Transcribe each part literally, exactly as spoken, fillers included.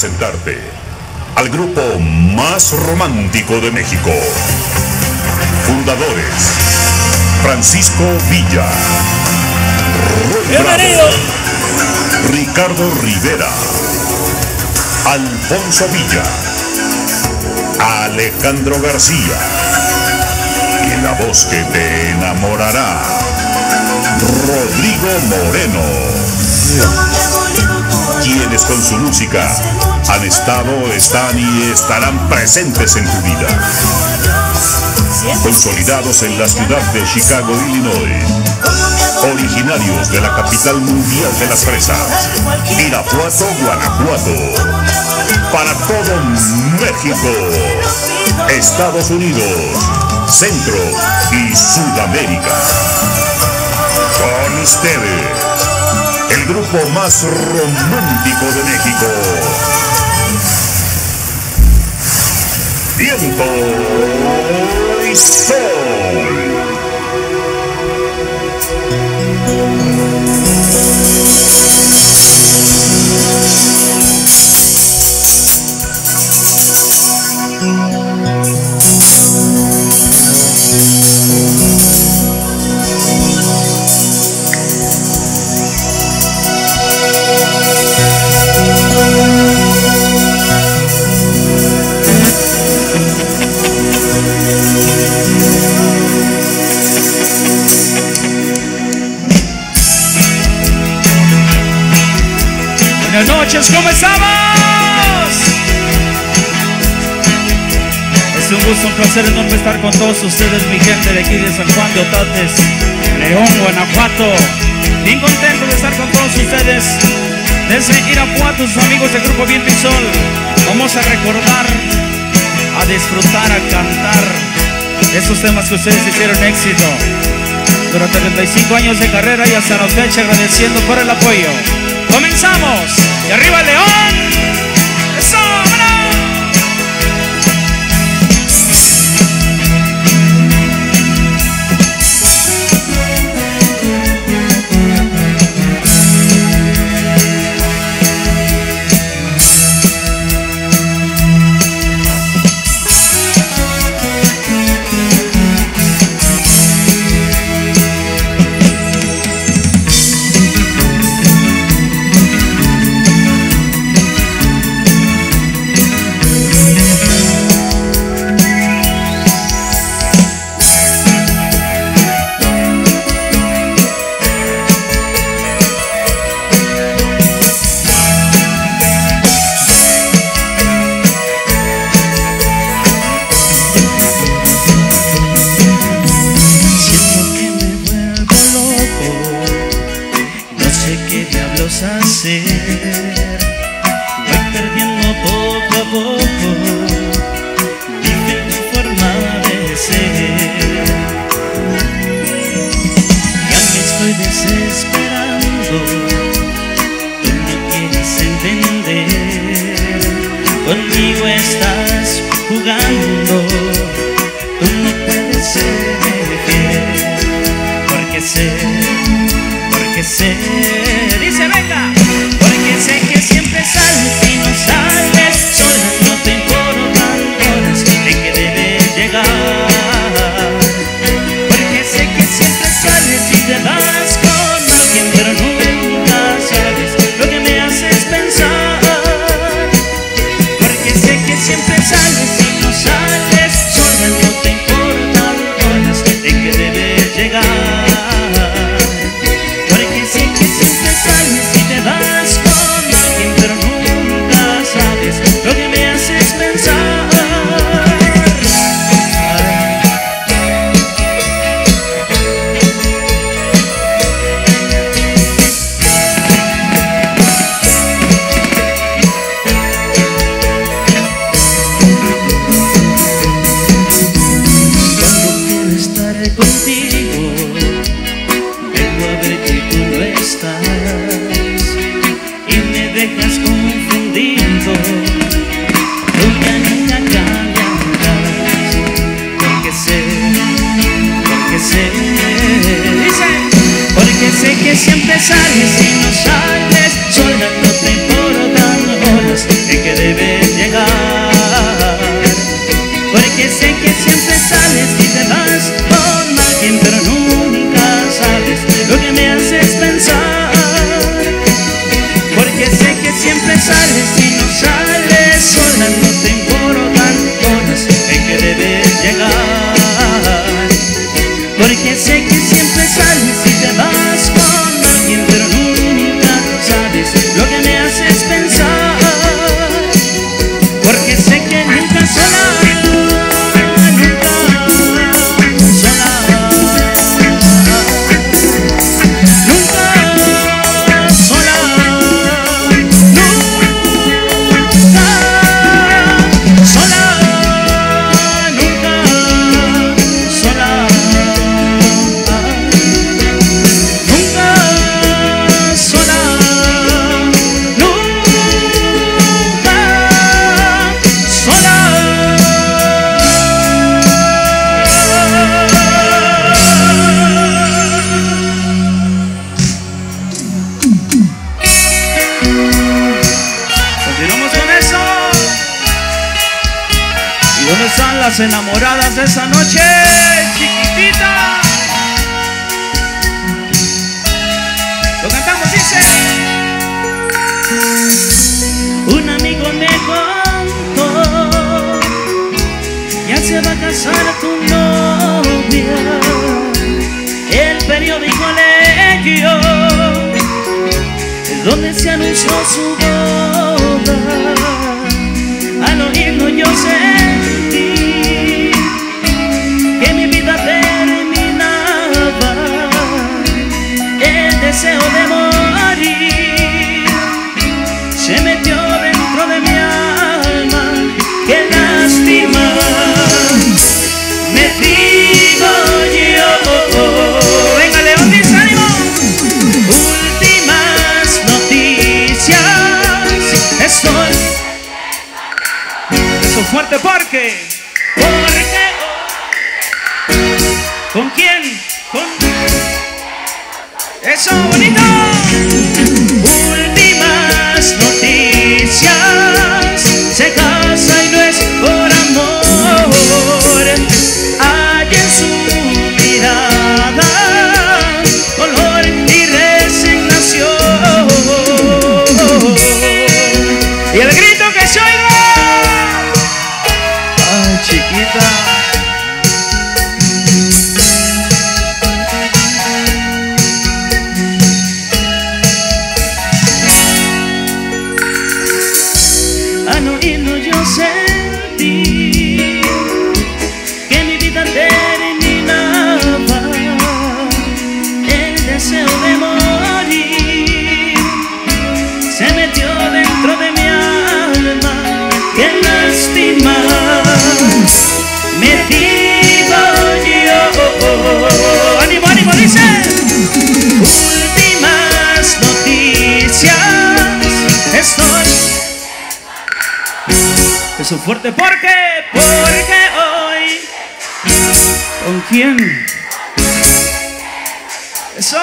presentarte al grupo más romántico de México. Fundadores: Francisco Villa, Bienvenido. Ricardo Rivera, Alfonso Villa, Alejandro García y la voz que te enamorará, Rodrigo Moreno, quienes con su música han estado, están y estarán presentes en tu vida. Consolidados en la ciudad de Chicago, Illinois, originarios de la capital mundial de las fresas, Irapuato, Guanajuato, para todo México, Estados Unidos, Centro y Sudamérica. Con ustedes, el grupo más romántico de México, Viento y Sol. Buenas noches, ¿cómo estamos? Es un gusto, un placer enorme estar con todos ustedes, mi gente de aquí de San Juan de Otates, León, Guanajuato. Bien contento de estar con todos ustedes desde Irapuato, sus amigos del grupo Viento y Sol. Vamos a recordar, a disfrutar, a cantar esos temas que ustedes hicieron éxito durante treinta y cinco años de carrera, y hasta la fecha agradeciendo por el apoyo. ¡Comenzamos! ¡Y arriba el León! ¡Eso! Voy perdiendo poco a poco mi forma de ser. Ya me estoy desesperando, tú no quieres entender. Conmigo estás jugando, tú no puedes ser fiel. Porque sé, porque sé, dice venga. Porque sé que siempre sales y no sales sola, no te importan horas de que debes llegar. Porque sé que siempre sales y te vas con alguien, pero nunca sabes lo que me haces pensar. Porque sé que siempre sales y no sales sola, no te importan horas de que debes llegar. Porque sé que siempre sales y te vas con alguien, pero nunca sabes lo que me haces pensar. Cuando quiero estar contigo, vengo a ver que tú no estás y me dejas confundido. Nunca, nunca cambiarás. Porque sé, porque sé, dice, porque sé que siempre sales y no sales sola, no te importan horas de que siempre sales y te vas con alguien, pero nunca sabes lo que me haces pensar, porque sé que nunca sola, nunca sola, nunca sola, nunca sola, nunca sola, nunca sola, Continuamos con eso. ¿Y dónde están las enamoradas de esa noche, chiquitita? Lo cantamos, dice. Un amigo me contó, ya se va a casar tu novia. El periódico leyó donde se anunció su boda. Al oírlo yo sentí que mi vida terminaba, el deseo de morir se metió dentro de mi alma. ¡Qué lástima! Me digo yo. Venga, León, dice, ánimo. Últimas noticias. Estoy Eso fuerte porque. porque ¿Con quién? Con. Eso, bonito. últimas noticias. Se casa y no es por amor. Hay en su mirada dolor y resignación. Y el grito que se oiga. Ay, chiquita. Al oírlo yo sentí que mi vida terminaba, el deseo de morir se metió dentro de mi alma. ¡Qué lástima! Me digo yo. ¡Ánimo, ánimo, dice! Últimas noticias. Estoy Eso fuerte porque. porque hoy ¿Con quién? Eso.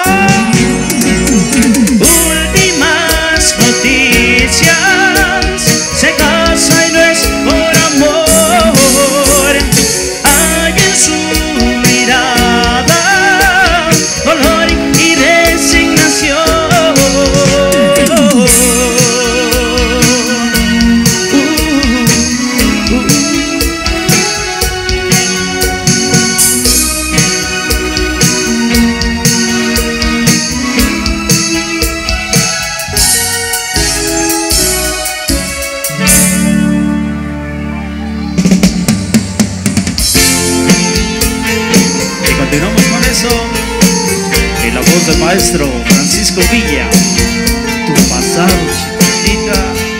últimas noticias. Se casa y no es por amor. Hay en su mirada dolor y resignación. Uh, uh. Y continuamos con eso. Y la voz del maestro Francisco Villa. Tu pasado, chiquitita.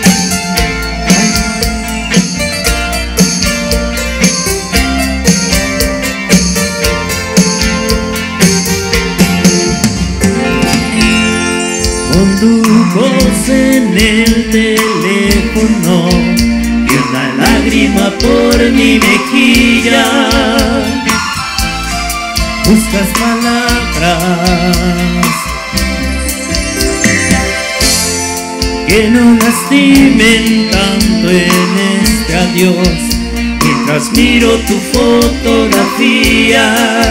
Con tu voz en el teléfono y una lágrima por mi mejilla, buscas palabras que no lastimen tanto en este adiós, mientras miro tu fotografía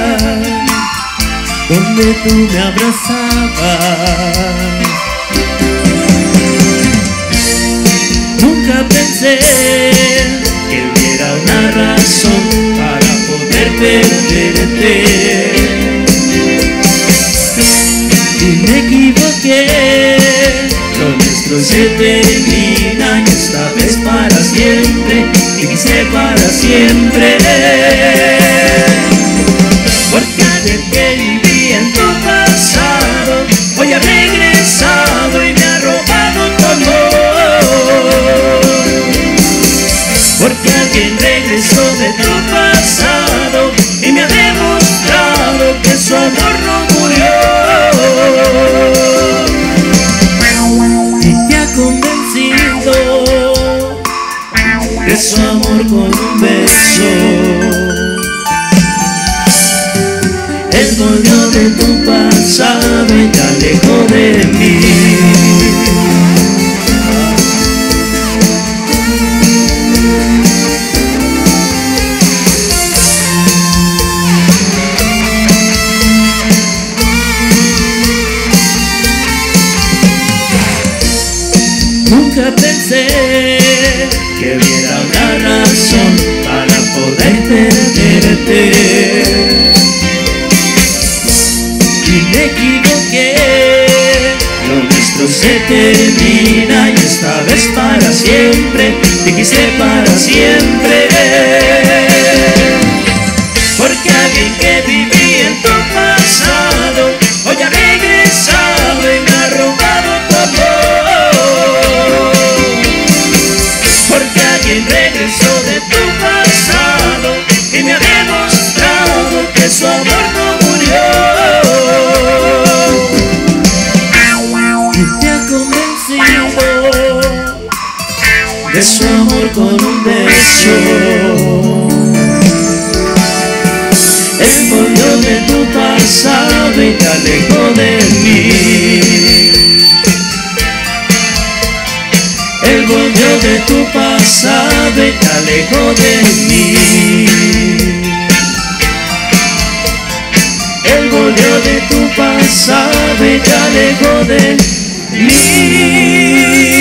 donde tú me abrazabas. Nunca pensé que hubiera una razón para poder perderte. que lo nuestro se termina, y esta vez para siempre, y dice para siempre. Porque ayer que viví en tu pasado, hoy ha regresado y me ha robado tu amor. Porque alguien regresó de tu pasado y me ha demostrado que su amor no murió. Y te ha convencido de su amor con un beso. Él volvió de tu pasado y te alejó de mí. Nunca pensé que hubiera una razón para poder perderte, y me equivoqué. Lo nuestro se termina, y esta vez para siempre, dijiste para siempre. Porque alguien que viví en tu pasado, hoy ha regresado y me ha robado tu amor. Porque alguien regresó de tu pasado y me ha demostrado que su amor no murió. Y te ha convencido de su amor con un beso. Él volvió de tu pasado y te alejó de mí. Él volvió de tu pasado y te alejó de mí. Él volvió de tu pasado y te alejó de mí.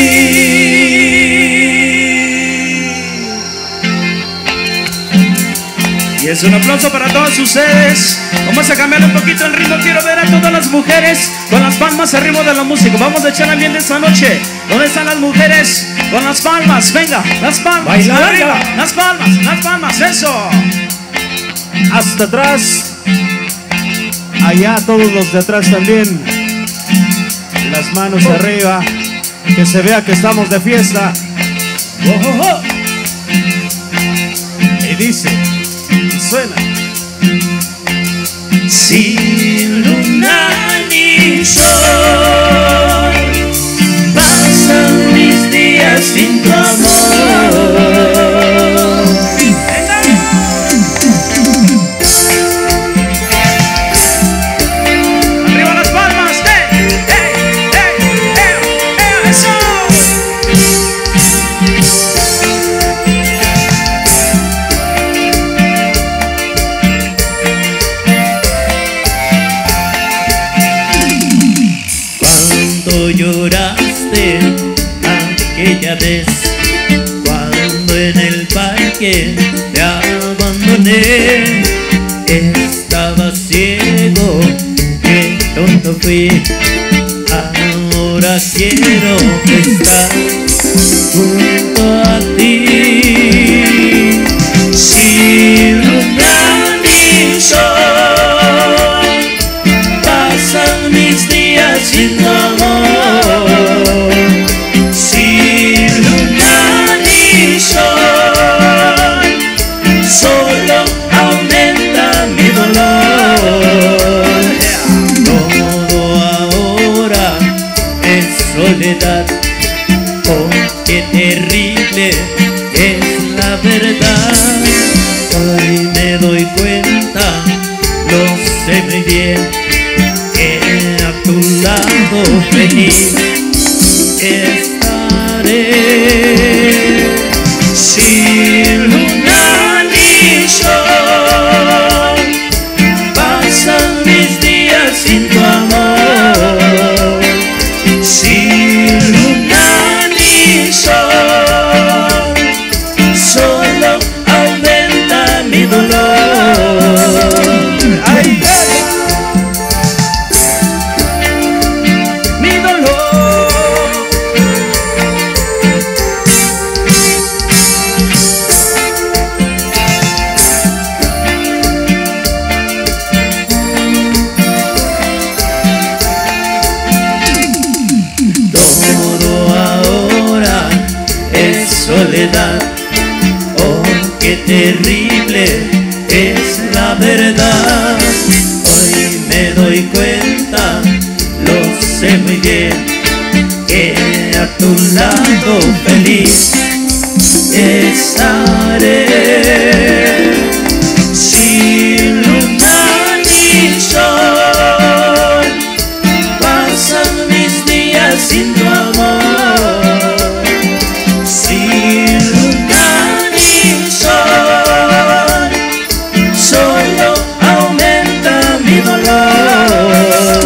Y es un aplauso para todos ustedes. Vamos a cambiar un poquito el ritmo. Quiero ver a todas las mujeres con las palmas al ritmo de la música. Vamos a echar ambiente esta noche. ¿Dónde están las mujeres? Con las palmas, venga, las palmas, Bailar, arriba, venga. las palmas, las palmas, eso. Hasta atrás. Allá todos los de atrás también. Las manos arriba. Que se vea que estamos de fiesta. Oh, oh, oh. Y dice, y suena. Sin luna ni sol, pasan mis días sin tu amor. Arriba las palmas, hey, hey, hey, hey, hey, eso. Cuando lloraste aquella vez, cuando en el parque te abandoné, estaba ciego, qué tonto fui. Ahora quiero estar junto a ti. Sin luna ni sol, pasan mis días sin tu amor. Sin luna ni sol, solo aumenta mi dolor. Todo ahora es soledad, oh qué terrible es la verdad. Hoy me doy cuenta, lo sé muy bien, que a tu lado feliz estaré. Sin luna ni sol, pasan mis días sin tu amor. Sin luna ni sol, solo aumenta mi dolor. Ay, mi dolor. soledad. Oh, qué terrible es la verdad. Hoy me doy cuenta, lo sé muy bien, que a tu lado feliz estaré. Sin luna ni sol, pasan mis días sin tu amor. Sin luna ni sol, solo aumenta mi dolor.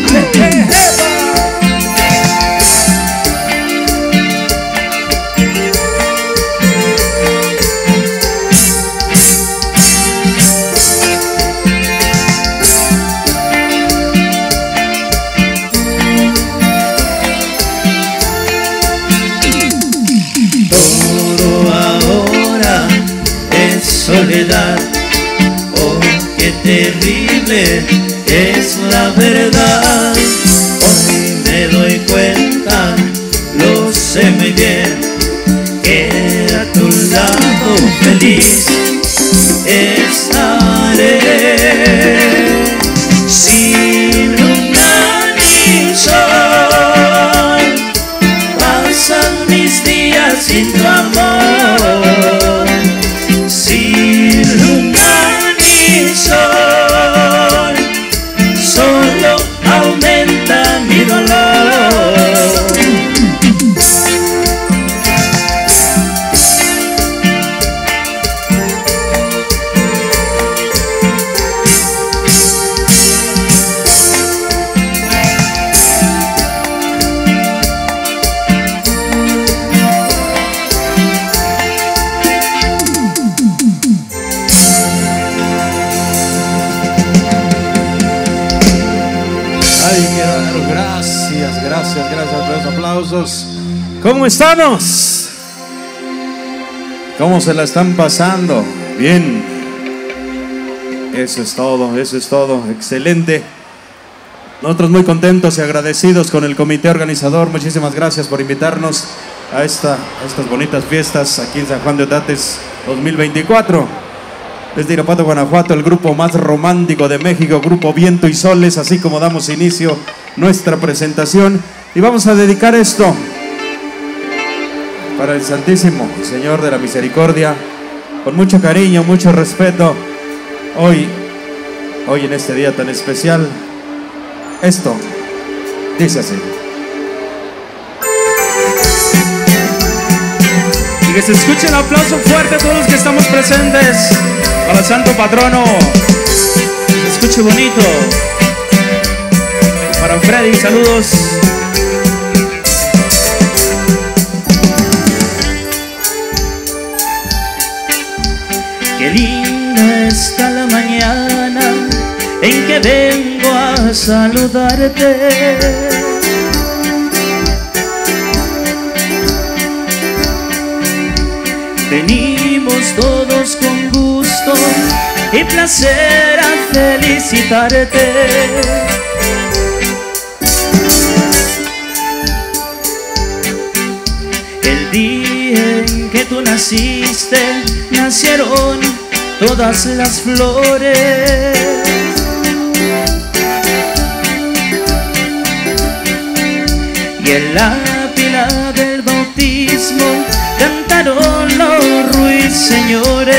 Soledad, oh, qué terrible es la verdad. Hoy me doy cuenta, lo sé muy bien, que a tu lado feliz estaré. Sin luna ni sol, pasan mis días sin tu amor. Sin luna ni sol, solo aumenta mi dolor. Gracias, gracias, gracias por los aplausos. ¿Cómo estamos? ¿Cómo se la están pasando? Bien. Eso es todo, eso es todo. Excelente. Nosotros muy contentos y agradecidos con el comité organizador. Muchísimas gracias por invitarnos a, esta, a estas bonitas fiestas aquí en San Juan de Otates dos mil veinticuatro. Desde Irapuato, Guanajuato, el grupo más romántico de México, Grupo Viento y Soles, así como damos inicio nuestra presentación. Y vamos a dedicar esto para el Santísimo Señor de la Misericordia, con mucho cariño, mucho respeto. Hoy, hoy en este día tan especial, esto dice así. Y que se escuche el aplauso fuerte a todos los que estamos presentes. Para el santo patrono, que se escuche bonito. Y para Freddy, saludos. Qué linda está la mañana en que vengo a saludarte. Venimos todos con gusto y placer a felicitarte. El día en que tú naciste, nacieron todas las flores. Y en la pila del bautismo cantaron los ruiseñores.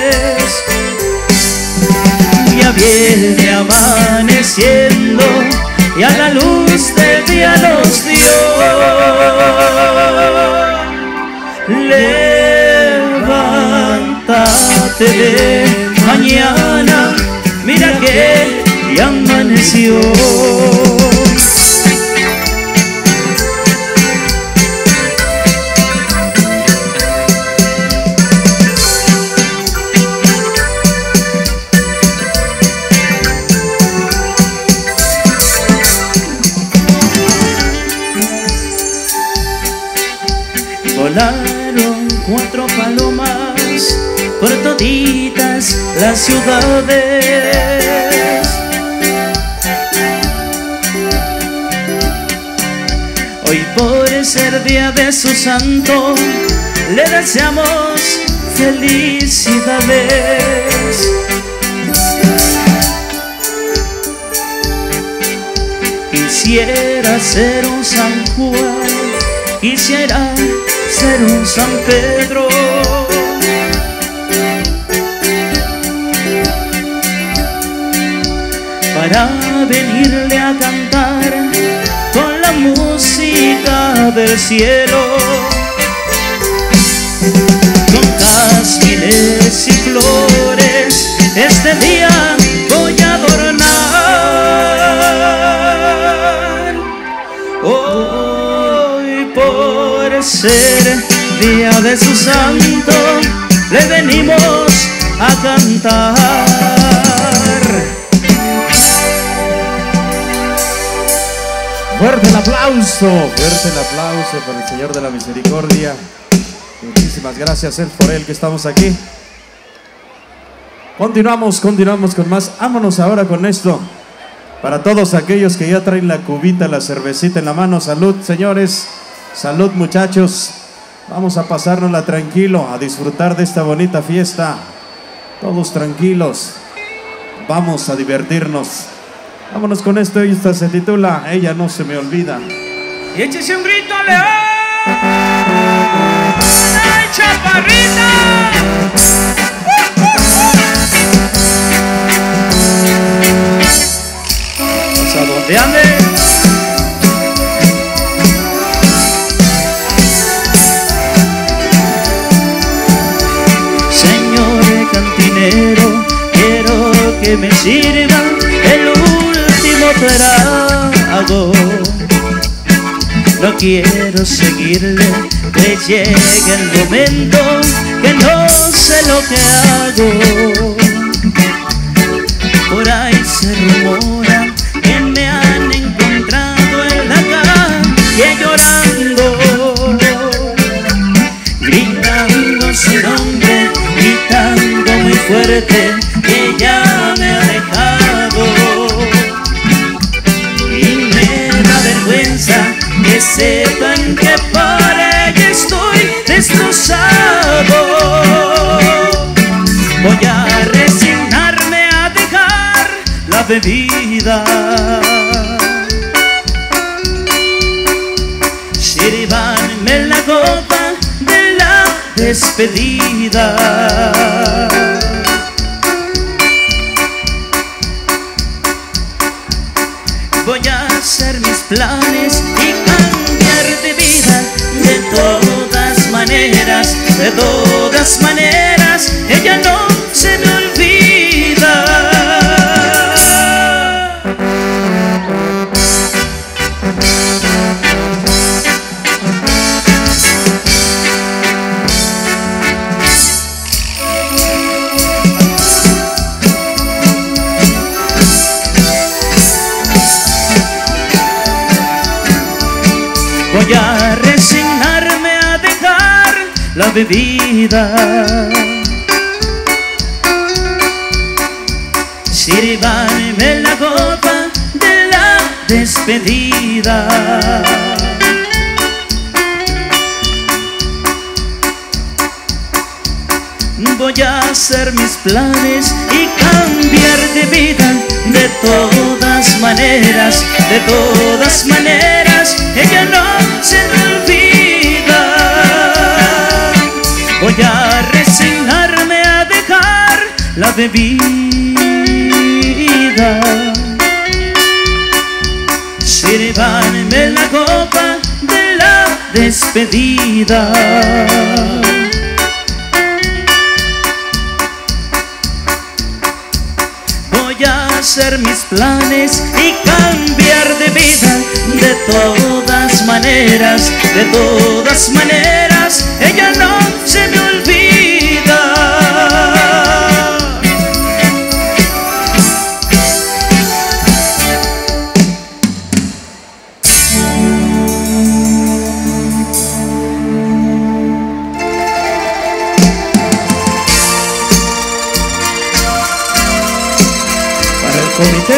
Ya viene amaneciendo y a la luz del día nos dio. Levántate de mañana, mira que ya amaneció. Volaron cuatro palomas por toditas las ciudades. Hoy por ser día de su santo le deseamos felicidades. Quisiera ser un San Juan, quisiera ser un San Pedro, para venirle a cantar con la música del cielo, con jazmines y flores. Este día voy a adornar. Hoy, por ser día de su santo, le venimos a cantar. Fuerte el aplauso, fuerte el aplauso para el Señor de la Misericordia. Muchísimas gracias, es por Él que estamos aquí. Continuamos, continuamos con más. Vámonos ahora con esto. Para todos aquellos que ya traen la cubita, la cervecita en la mano. Salud, señores. Salud, muchachos. Vamos a pasárnosla tranquilo, a disfrutar de esta bonita fiesta. Todos tranquilos. Vamos a divertirnos. Vámonos con esto. Esta se titula Ella no se me olvida. Y échese un grito, León. ¡Ay, chaparrita! ¿A dónde ande? Señor cantinero, quiero que me sirva el último trago. No quiero seguirle, que llegue el momento que no sé lo que hago. Por ahí se rumora que me han encontrado en la calle llorando, gritando su nombre, gritando muy fuerte que ya me ha dejado. Y me da vergüenza que sepan que por ella estoy destrozado. Voy a resignarme a dejar la bebida. Sírvanme la copa de la despedida. Voy a hacer mis planes y cambiar de vida. De todas maneras, de todas maneras, ella no se me olvida. Voy a resignarme a dejar la bebida. Sírvanme la copa de la despedida. Voy a hacer mis planes y cambiar de vida. De todas maneras, de todas maneras, ella no se me olvida. Voy a resignarme a dejar la bebida. Sírvanme la copa de la despedida. Voy a hacer mis planes y cambiar de vida. De todas maneras, de todas maneras, ella no se me olvida. Comité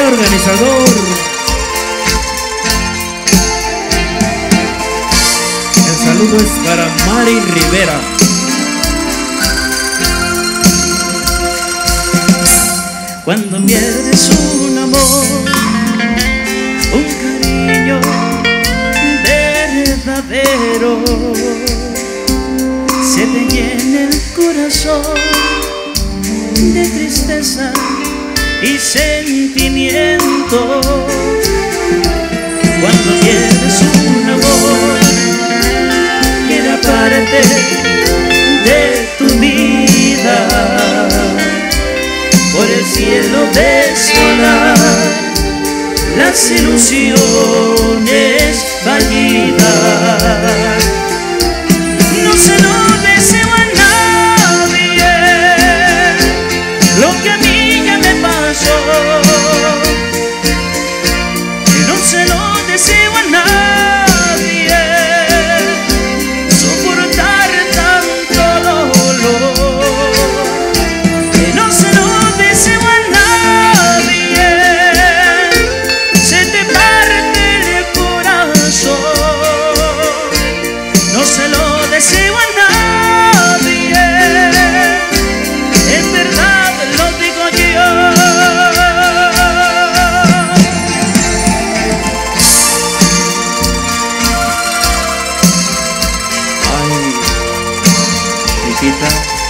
organizador, el saludo saludo es para Mari Rivera. Cuando pierdes un amor, un cariño verdadero, se te llena el corazón de tristeza y sentimiento. Cuando pierdes un amor, queda parte de tu vida. Por el cielo desvolar las ilusiones fallidas. No se lo deseo a nadie lo que a mí ya me pasó. No se lo deseo a nadie soportar tanto dolor. No se lo deseo a nadie, se te parte el corazón. No se lo deseo a nadie, en verdad lo digo yo. Ay, chiquita.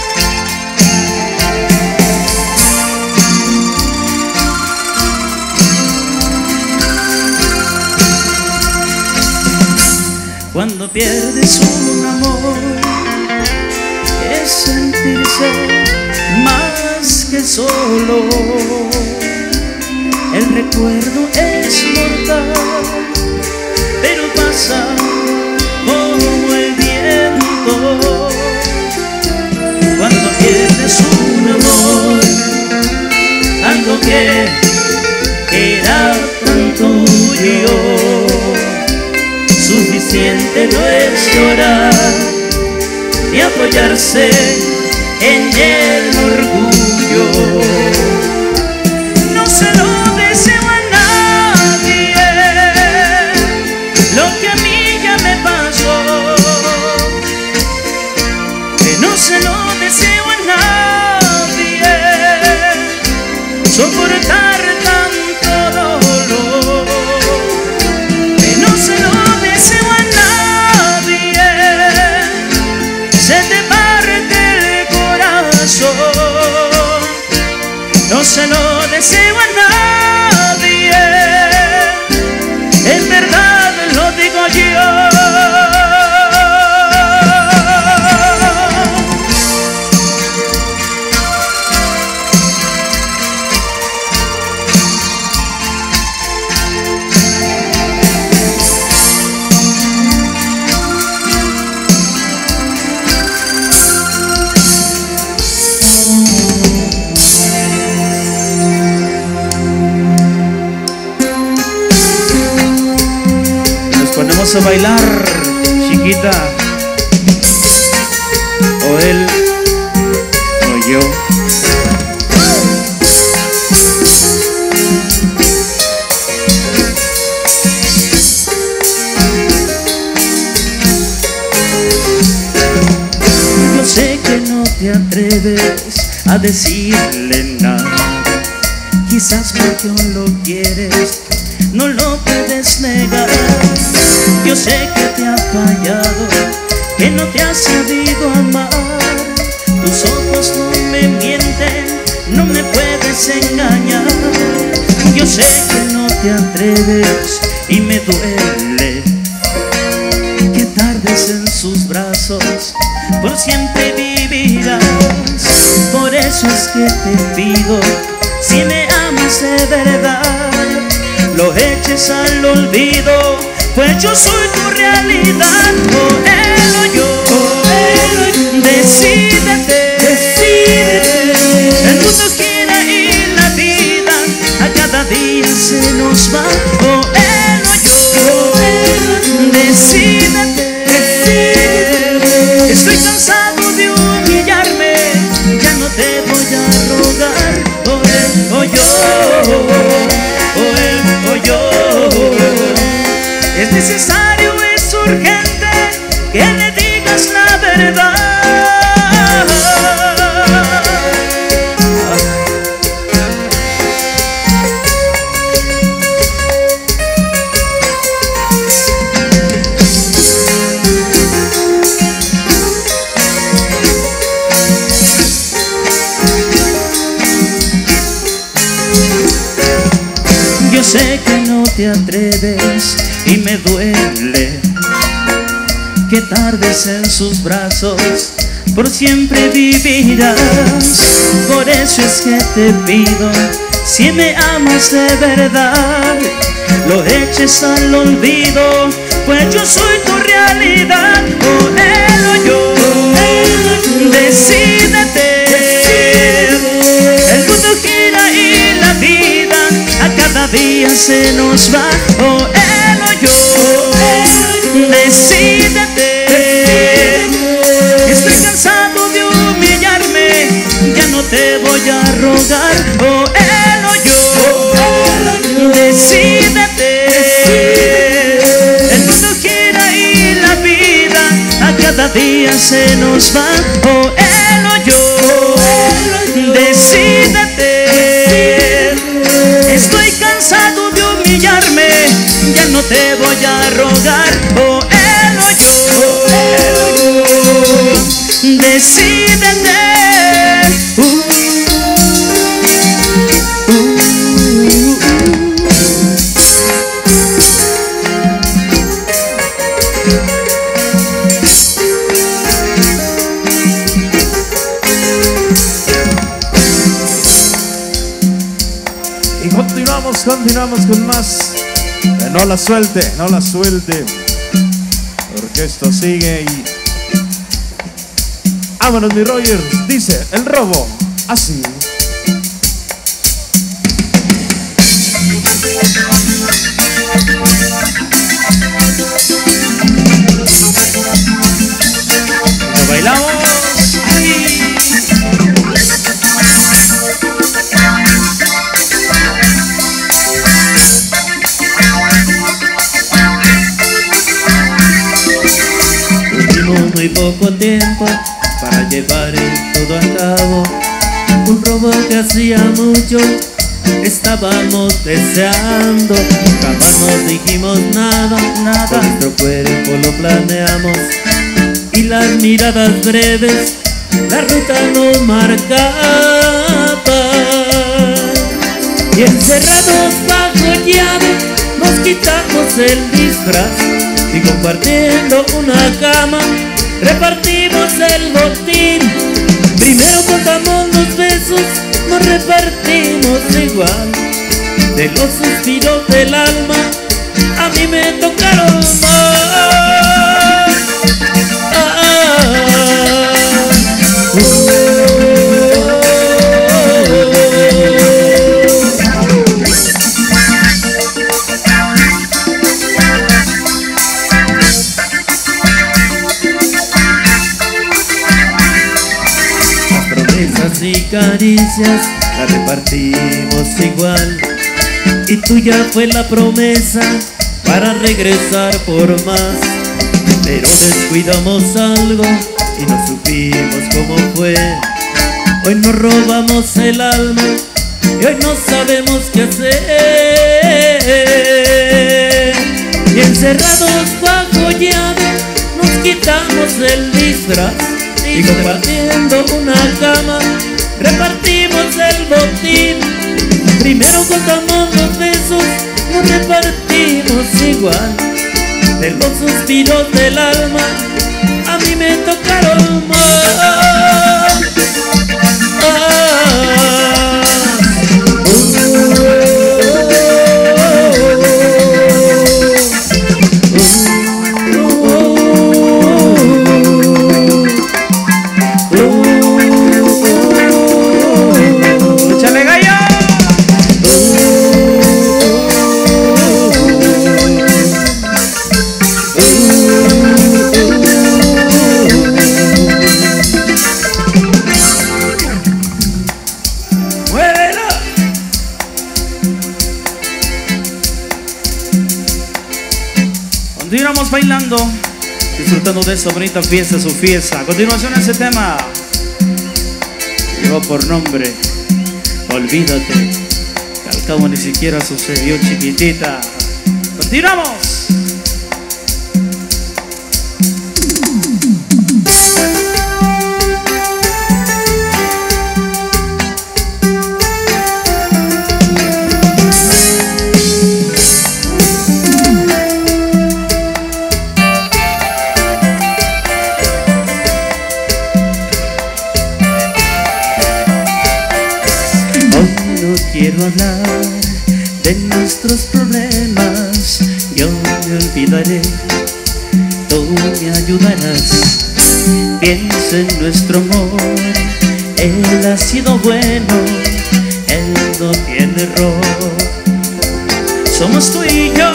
Cuando pierdes un amor, es sentirse más que solo. El recuerdo es mortal, pero pasa como el viento. Cuando pierdes un amor, algo que era tan tuyo, suficiente no es llorar ni apoyarse en el orgullo. No se lo deseo a nadie lo que a mí ya me pasó. Que no se lo deseo a nadie soportar tanto dolor. Que no se lo deseo a nadie, se te parte el corazón. No se lo deseo a nadie, en verdad lo digo yo. Ponemos a bailar, chiquita, o él o yo. Yo sé que no te atreves a decirle nada, quizás porque aún lo quieres, no lo puedes negar. Yo sé que te ha fallado, que no te has sabido amar. Tus ojos no me mienten, no me puedes engañar. Yo sé que no te atreves y me duele que tardes en sus brazos, por siempre vivirás. Por eso es que te pido, si me amas de verdad, lo eches al olvido, pues yo soy tu realidad. O él o yo, oh, él o yo. Decídete, decídete. El mundo gira y la vida a cada día se nos va. O él o yo, oh, él o yo. Decídete, decídete. Estoy cansado de humillarme, ya no te voy a rogar. O él o yo, o él o yo. Es necesario, es urgente que le te atreves y me duele que tardes en sus brazos, por siempre vivirás. Por eso es que te pido, si me amas de verdad, lo eches al olvido, pues yo soy tu realidad. O él o yo, decídete. El mundo gira y la vida a cada día se nos va. O él o yo, decídete. Estoy cansado de humillarme, ya no te voy a rogar. O él o yo, decídete. El mundo gira y la vida a cada día se nos va. O él o yo, decídete. Estoy cansado de humillarme, ya no te voy a rogar. O él o yo, decídete. Uh, uh, uh. Y continuamos, continuamos con más. Eh, no la suelte, no la suelte, porque esto sigue y... Vámonos, mi Rogers, dice el robo así. Lo bailamos. Ay. Tuvimos muy poco tiempo para llevar el todo a cabo, un robo que hacía mucho estábamos deseando. Jamás nos dijimos nada, nada. Con nuestro cuerpo lo planeamos y las miradas breves la ruta nos marcaban. Y encerrados bajo llave nos quitamos el disfraz y compartiendo una cama repartimos el botín. Primero contamos los besos, nos repartimos igual. De los suspiros del alma, a mí me tocaron más. Ah, ah, uh, y caricias las repartimos igual, y tuya fue la promesa para regresar por más. Pero descuidamos algo y no supimos cómo fue. Hoy nos robamos el alma y hoy no sabemos qué hacer. Y encerrados bajo llave nos quitamos el disfraz y compartiendo una cama repartimos el botín. Primero contamos los besos, nos repartimos igual. De los suspiros del alma, a mí me tocaron más. Ah, Continuamos bailando, disfrutando de esta bonita fiesta, su fiesta. A continuación ese tema lleva por nombre Olvídate, que al cabo ni siquiera sucedió, chiquitita. Continuamos. nuestros problemas yo me olvidaré, tú me ayudarás. Piensa en nuestro amor, él ha sido bueno, él no tiene error. Somos tú y yo,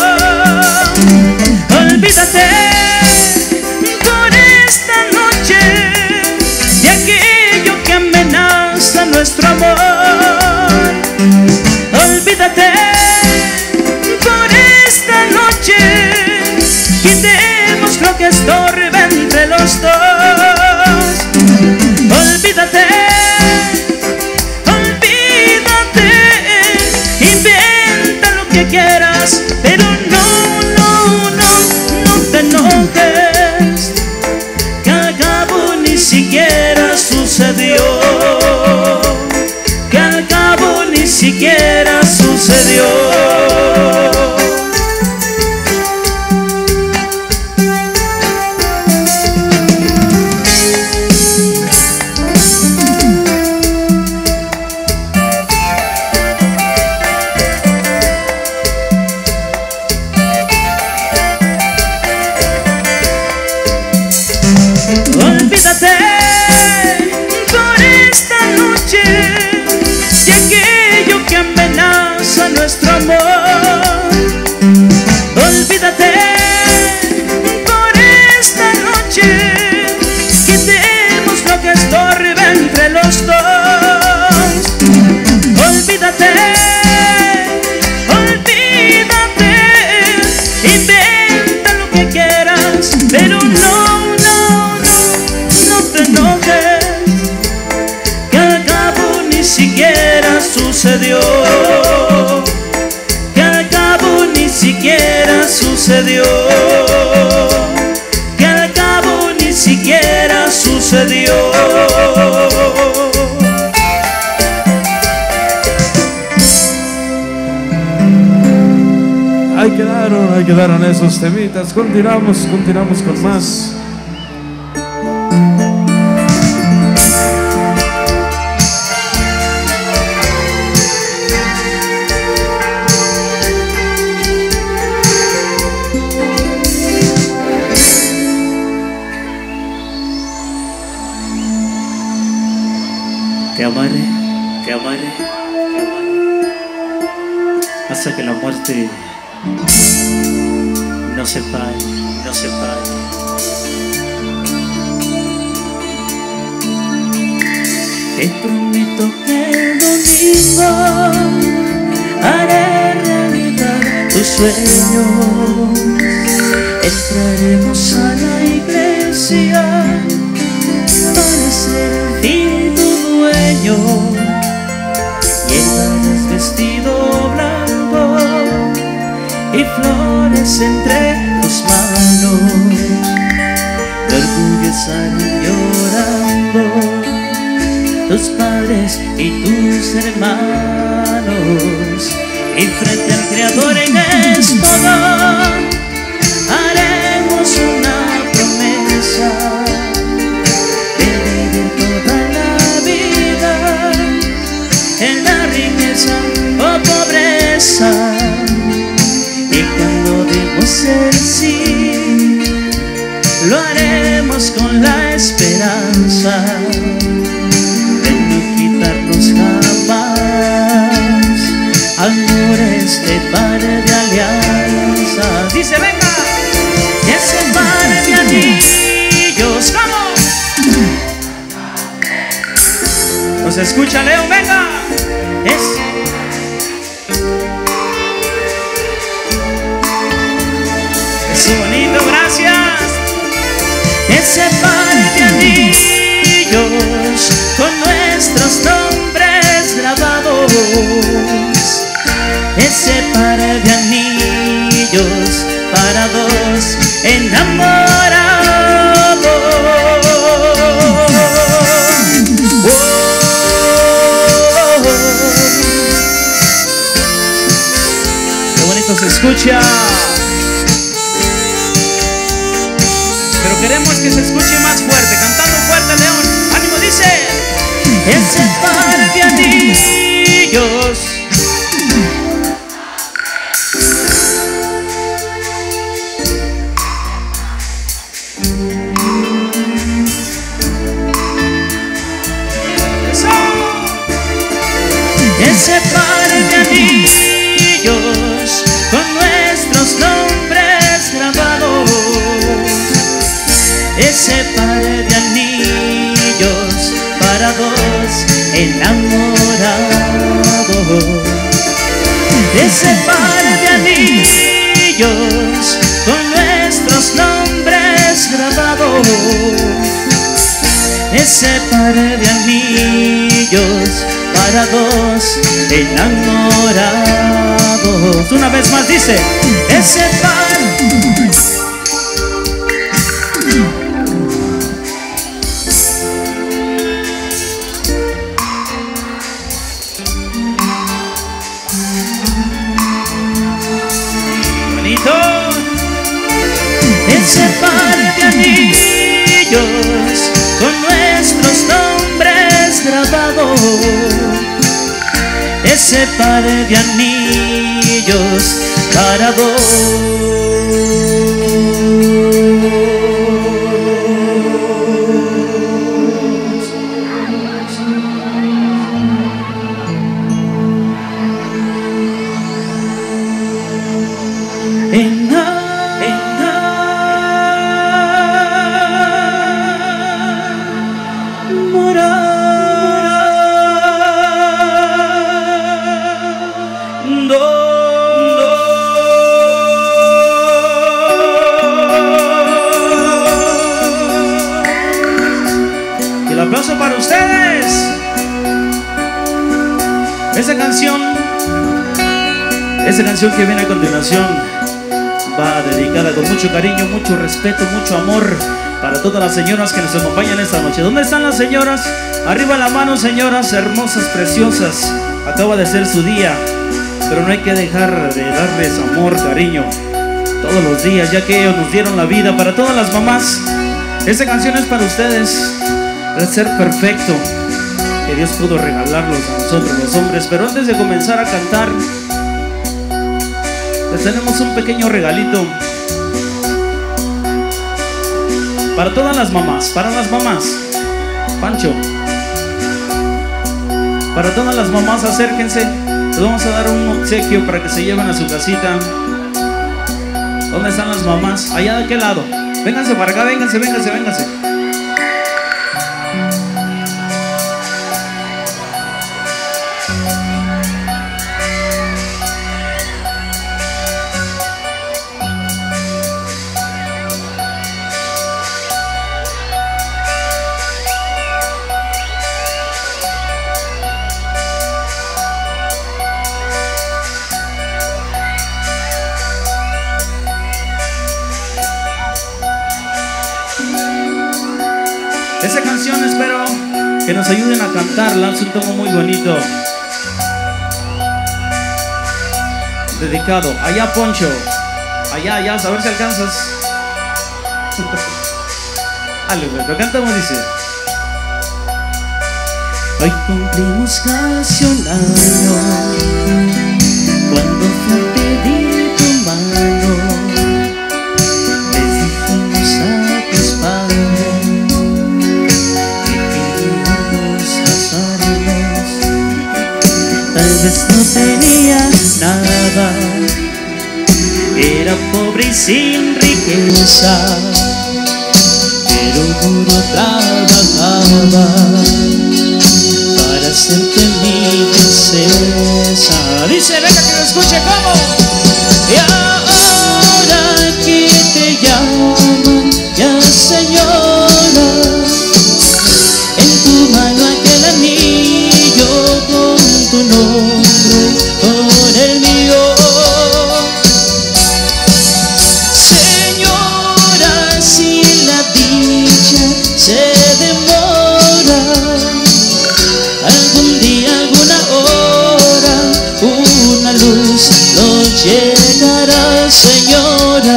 olvídate por esta noche de aquello que amenaza nuestro amor. Olvídate por esta noche, quitemos lo que estorba entre los dos. Olvídate, olvídate, inventa lo que quieras, pero no, no, no, no te enojes, que al cabo ni siquiera sucedió, que al cabo ni siquiera sucedió. Olvídate por esta noche de aquello que amenaza nuestro amor. Olvídate por esta noche, quitemos lo que estorba entre los dos. Olvídate, olvídate, inventa lo que quieras, pero no sucedió, que al cabo ni siquiera sucedió, que al cabo ni siquiera sucedió. Ahí quedaron, ahí quedaron esos temitas. Continuamos, continuamos con más. Te amaré, te amaré, te amaré, hasta que la muerte nos separe, nos separe. Te prometo que el domingo haré realidad tus sueños. Entraremos a la iglesia para ser el fin tu dueño. Llevarás vestido blanco y flores entre tus manos. De orgullo estarán llorando tus padres y tus hermanos, y frente al Creador en espada haremos una promesa de vivir toda la vida en la riqueza o pobreza. Y cuando demos el sí, lo haremos con la esperanza de no quitarnos jamás amores de par de alianza. Dice, venga, ese par de anillos, ¿cómo? Nos escucha, Leo, venga. Es Eso bonito, gracias. Ese par de anillos con nuestros nombres grabados, ese par de anillos para dos enamorados. Oh, qué bonito se escucha. Pero queremos que se escuche más fuerte, cantando fuerte, León. ¡Ánimo! Dice: ese par de anillos ese par de anillos para dos enamorados, ese par de anillos con nuestros nombres grabados, ese par de anillos para dos enamorados. Una vez más dice, ese par. Bonito. Ese par de anillos con nuestros nombres grabados, ese par de anillos para dos. Para ustedes. Esa canción, esa canción que viene a continuación va dedicada con mucho cariño, mucho respeto, mucho amor para todas las señoras que nos acompañan esta noche. ¿Dónde están las señoras? Arriba la mano, señoras hermosas, preciosas. Acaba de ser su día, pero no hay que dejar de darles amor, cariño todos los días, ya que ellos nos dieron la vida. Para todas las mamás, esta canción es para ustedes. El ser perfecto que Dios pudo regalarlos a nosotros los hombres. Pero antes de comenzar a cantar, les tenemos un pequeño regalito para todas las mamás. Para las mamás, Pancho, para todas las mamás, acérquense. Les vamos a dar un obsequio para que se lleven a su casita. ¿Dónde están las mamás? Allá de aquel lado. Vénganse para acá, vénganse, vénganse, vénganse. Esa canción espero que nos ayuden a cantarla, es un tono muy bonito. Dedicado, allá Poncho, allá, allá, a ver si alcanzas. Dale, pero cantamos, dice. Hoy cumplimos casi un año cuando te di tu mano. Les dijimos a tus padres que queríamos casarnos. Tal vez no tenía nada, era pobre y sin riqueza, pero duro trabajaba para hacerte mi princesa. Dice, venga que lo escuche como. Y ahora que te llaman ya señora, en tu mano aquel anillo con tu nombre por el mío. Señora, si la dicha se demora, algún día, alguna hora, una luz nos llegará, señora.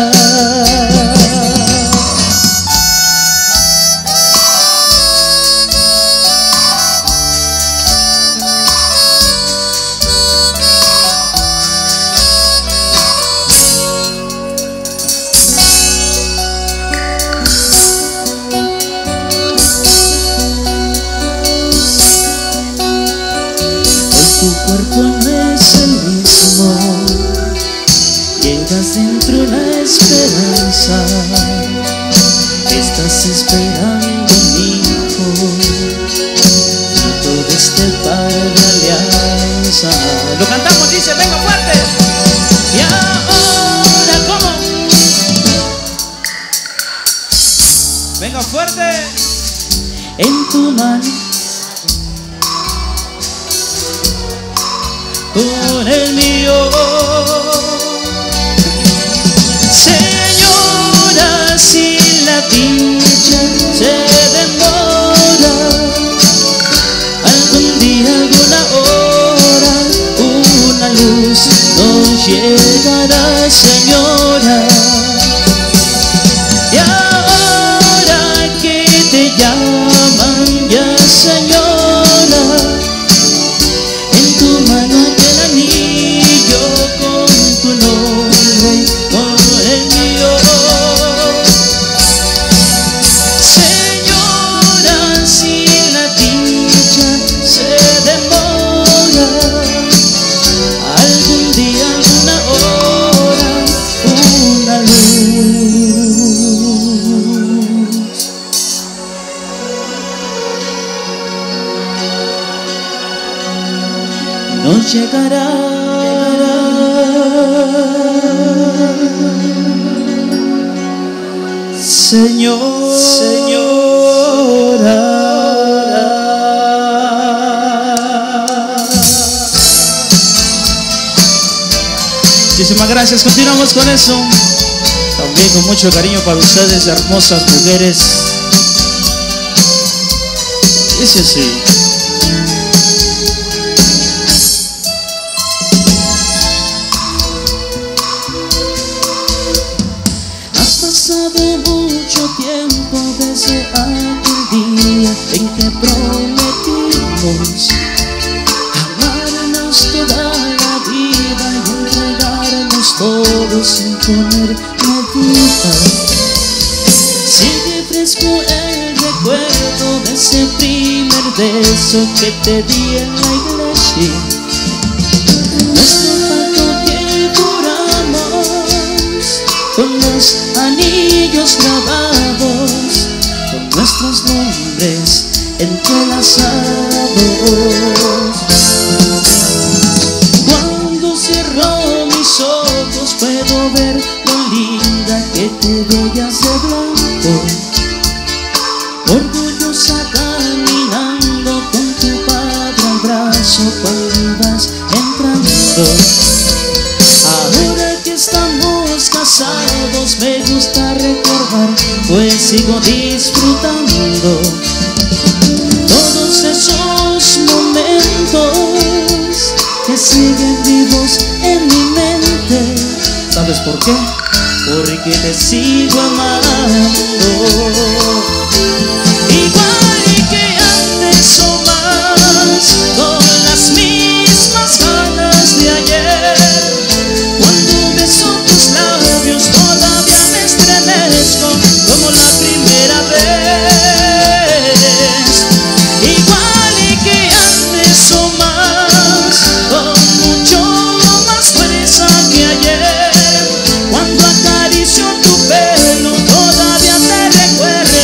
Tu cuerpo no es el mismo, llevas dentro la esperanza que estás esperando, mi hijo, fruto de este par de alianza. Lo cantamos, dice, venga fuerte. Y ahora, ¿cómo? Venga fuerte. En tu mano, con el mío, Señora, si la dicha se demora, algún día, alguna hora, una luz nos llegará, Señora. Y ahora que te llaman ya, Señora, en tu mano aquel anillo con tu nombre, con el mío. Señora, si la dicha se demora, algún día, alguna hora, una luz nos llegará. Señor, Señora. Muchísimas gracias. Continuamos con eso. También con mucho cariño para ustedes, hermosas mujeres. Dice así. Ha pasado mucho tiempo desde aquel día en que prometimos amarnos toda la vida y entregarnos todos sin poner medida. Sigue fresco el recuerdo de ese primer beso que te di en la iglesia. Nuestro pacto que juramos con los anillos grabados, con nuestros nombres entrelazados. Cuando cierro mis ojos puedo ver lo linda que te veías de blanco, orgullosa caminando con tu padre al brazo cuando ibas entrando. Ahora que estamos casados me gusta recordar, pues sigo disfrutando todos esos momentos que siguen vivos en mi mente. ¿Sabes por qué? Porque te sigo amando, igual que antes o más, con las mismas ganas de ayer. Cuando beso tus labios todavía me estremezco como la primera vez. Igual que antes o más, con mucho más fuerza que ayer. Cuando acaricio tu pelo todavía te recuerdo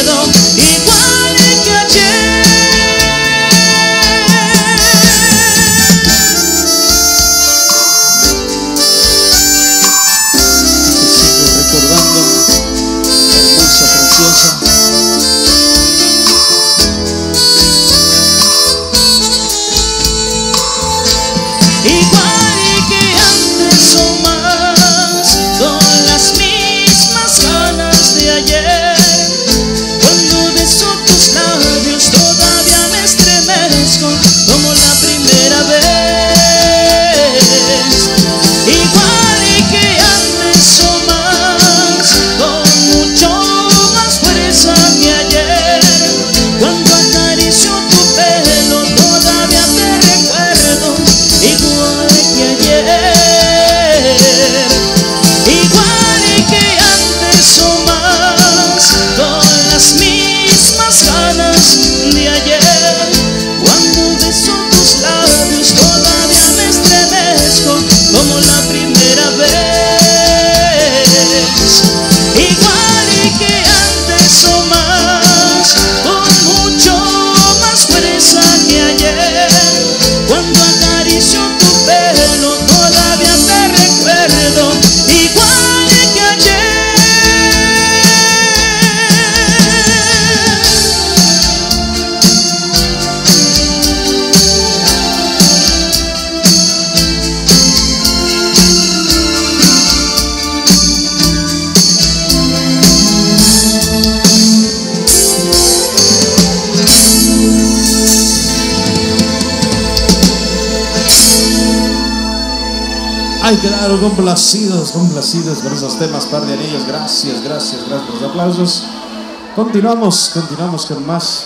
Ay, quedaron complacidos, complacidos con esos temas, par de anillos. Gracias, gracias, gracias por los aplausos. Continuamos, continuamos con más.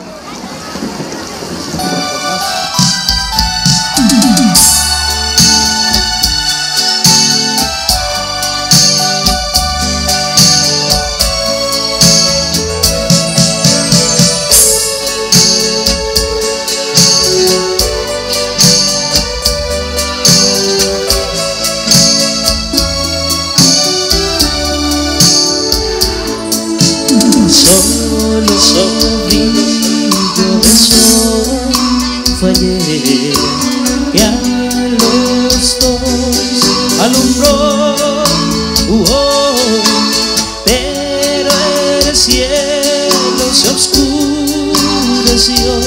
Solo brillo de sol fue ayer que a los dos alumbró, uh -oh, pero el cielo se oscureció,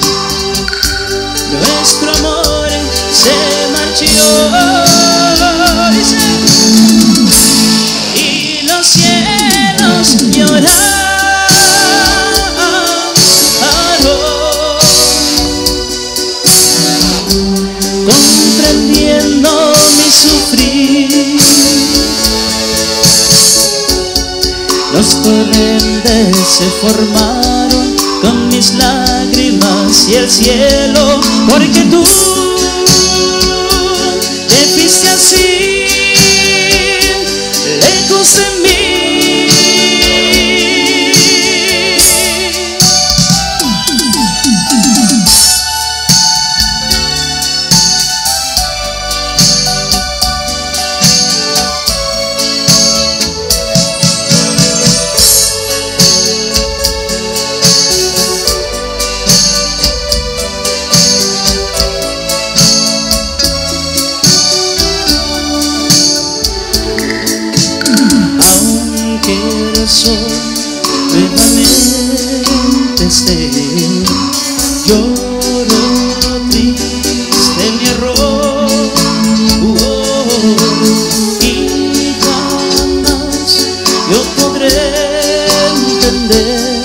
nuestro amor se marchó y los cielos lloraron. Comprendiendo mi sufrir, los torrentes se formaron con mis lágrimas y el cielo, porque tú te fuiste así, lejos de mí. El sol nuevamente esté, lloro triste mi error, uh -oh, y jamás yo podré entender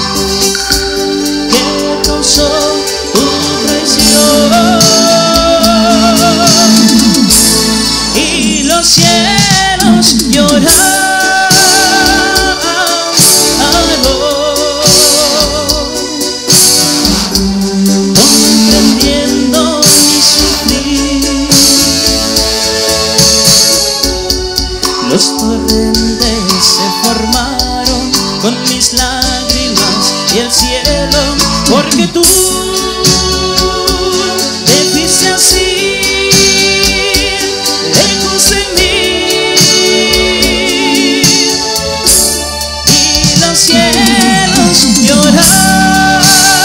qué causó tu traición y los cielos lloran. Los torrentes se formaron con mis lágrimas y el cielo, porque tú te fuiste así, lejos de mí, y los cielos lloraron,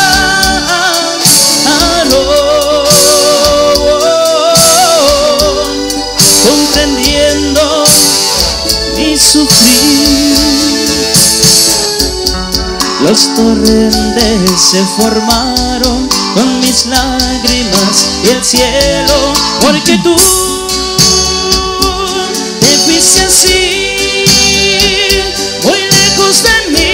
comprendiendo mi sufrir. Los torrentes se formaron con mis lágrimas y el cielo, porque tú te fuiste así, muy lejos de mí.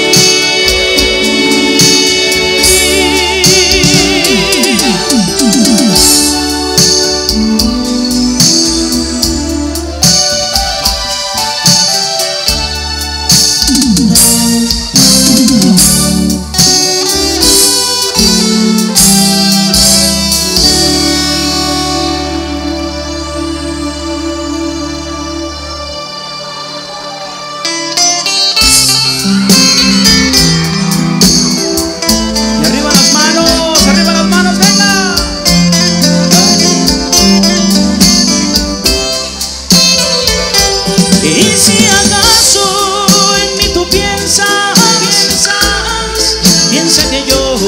Y si acaso en mí tú piensas, piensas, piensa que yo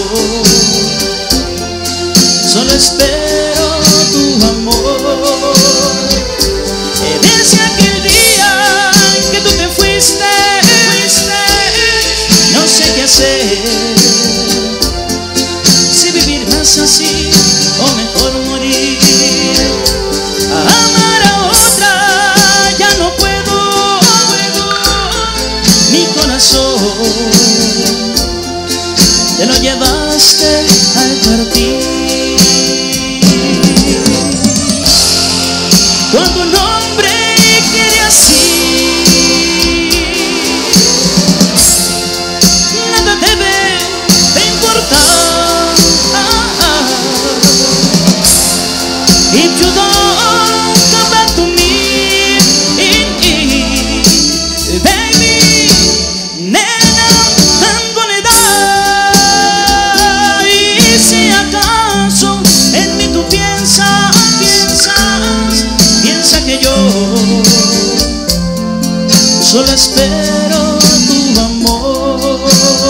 solo espero tu amor. Desde aquel día que tú te fuiste, fuiste, no sé qué hacer, si vivir más así o mejor morir. Amar a otra ya no puedo, mi corazón te lo llevaste al partir. solo espero tu amor.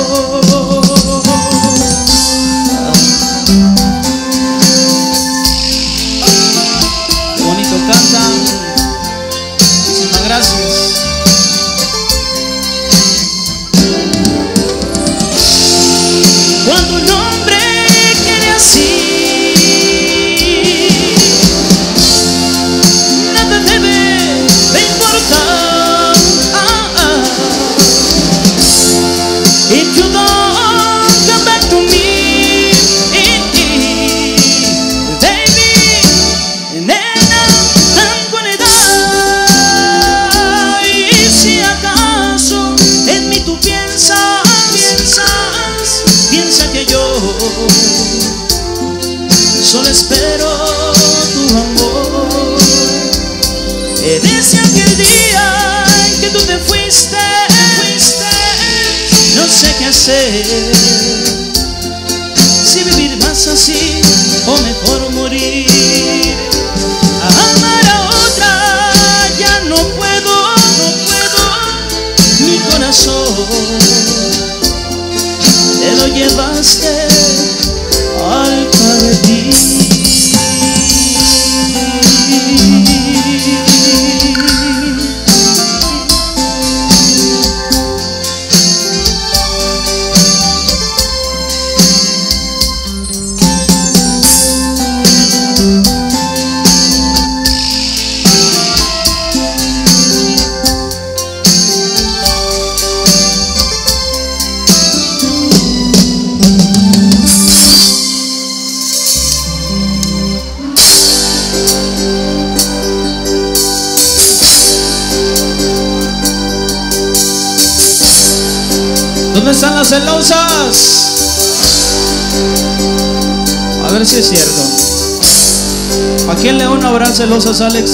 Qué bonito cantan. Muchísimas gracias. Cuando un hombre quiere así, nada debe de importar. Ah, ah. If you don't come back to me, baby, nena, tranquilidad. Y si acaso en mí tú piensas, piensas, piensa que yo solo espero tu amor. Desde aquel día en que tú te fuiste, fuiste, no sé qué hacer, si vivir más así o mejor morir. Amar a otra ya no puedo, no puedo, mi corazón te lo llevaste al partir. ¿Dónde están las celosas? A ver si es cierto. Aquí en León no habrá celosas, Alex.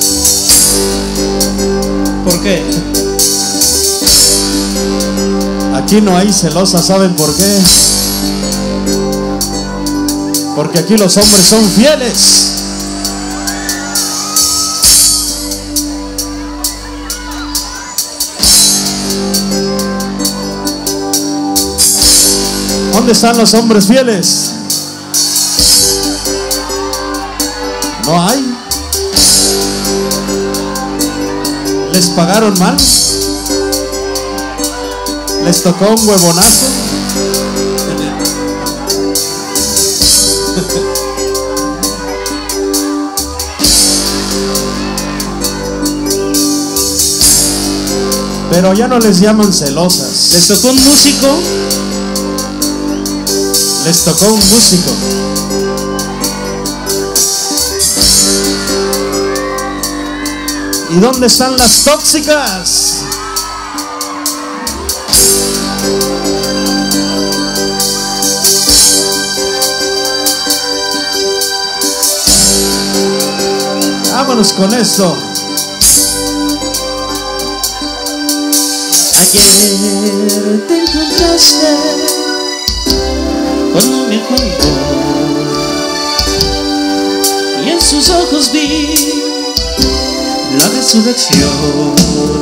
¿Por qué? Aquí no hay celosas, ¿saben por qué? Porque aquí los hombres son fieles. ¿Dónde están los hombres fieles? No hay. ¿Les pagaron mal? ¿Les tocó un huevonazo? Pero ya no les llaman celosas. ¿Les tocó un músico? Les tocó un músico. ¿Y dónde están las tóxicas? Vámonos con esto. Ayer te encontraste cuando me contó y en sus ojos vi la resurrección.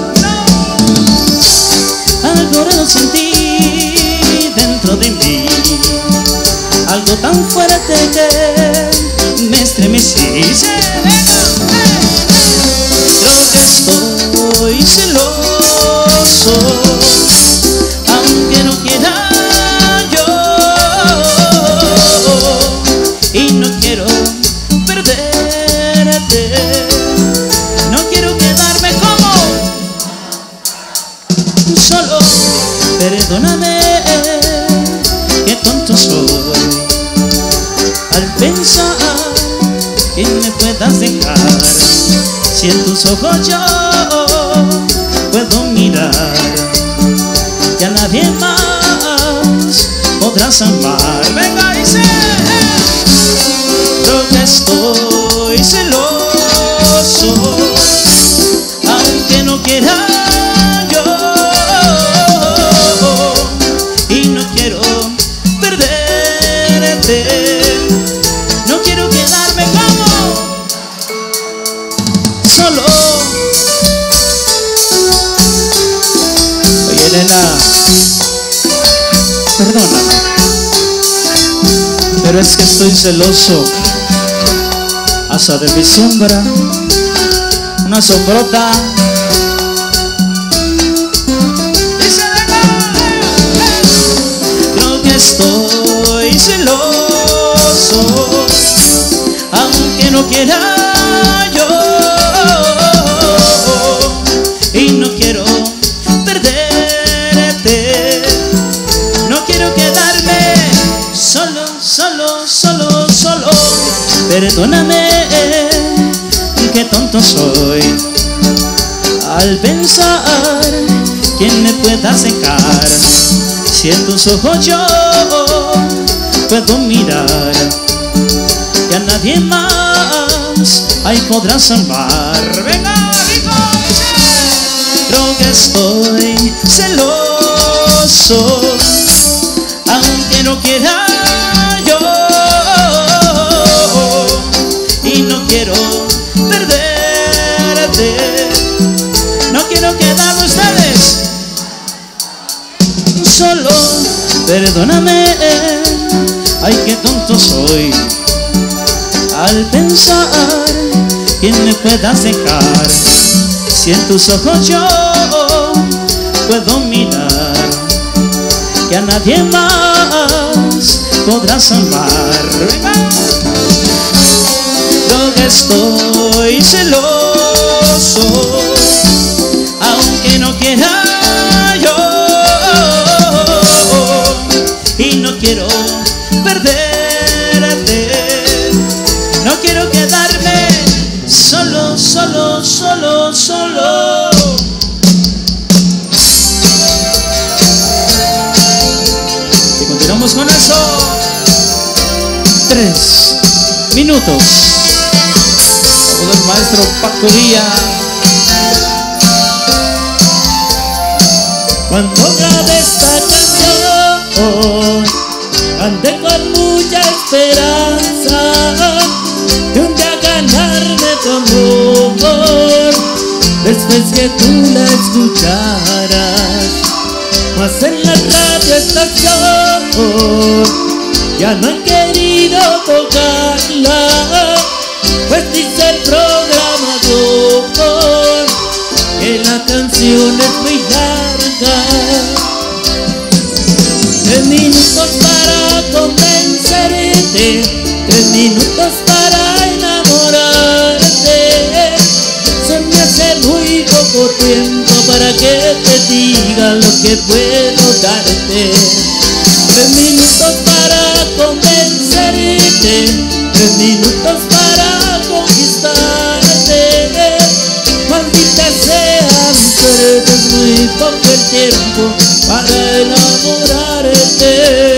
Ahora lo sentí dentro de mí, algo tan fuerte que me estremecí. Creo que estoy celoso, aunque no quiera yo, y no quiero perderte, no quiero quedarme como solo. Perdóname, que tonto soy al pensar que me puedas dejar, si en tus ojos yo puedo mirar, que a nadie más podrás amar. Venga, dice, creo que estoy celoso, aunque no quiera yo, y no quiero perderte, no quiero quedarme como solo. nena, perdóname, pero es que estoy celoso hasta de mi sombra, una sombrota. Creo que estoy celoso, aunque no quiera yo, y no quiero perderte, no quiero quedarme solo, solo, solo, solo. Perdóname, qué tonto soy al pensar quién me pueda acercar, si en tus ojos yo puedo mirar, que a nadie más ahí podrás amar. Venga, digo, creo que estoy celoso, aunque no quiera yo, y no quiero perderte, no quiero quedarme ustedes solo. Perdóname, ay, qué tonto soy al pensar quién me puedas dejar, si en tus ojos yo puedo mirar, que a nadie más podrás amar. Creo que estoy celoso, aunque no quiera yo, y no quiero perderte, no quiero quedarme solo, solo, solo, solo. Y continuamos con eso. Tres minutos. Saludos al maestro Paco Díaz. Cuando grabé esta canción, canté con mucha esperanza de un día ganarme tu amor, después que tú la escucharas. Mas en la radio estación ya no han querido tocarla, pues dice el programador que la canción es muy larga. Tres minutos para convencerte, tres minutos para enamorarte, se me hace muy poco tiempo para que te diga lo que puedo darte. Tres minutos para convencerte, tres minutos para conquistarte. Maldita sean, pero es muy poco el tiempo para enamorarte.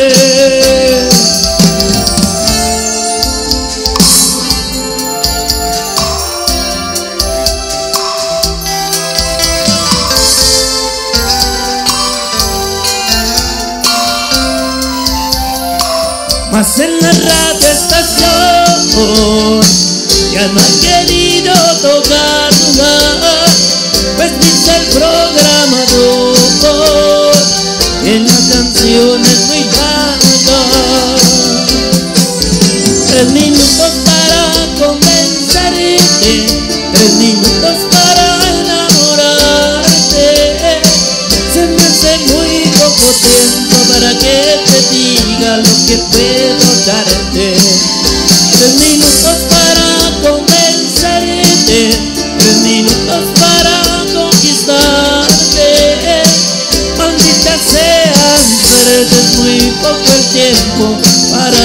Mas en la radio estación ya no han querido tocarla, pues dice el programador que la canción es muy larga. Tres minutos para convencerte, tres minutos para enamorarte, se me hace muy poco tiempo para que te diga lo que puedo darte. Tres minutos para convencerte, tres minutos para conquistarte. Maldita sean, pero es muy poco el tiempo para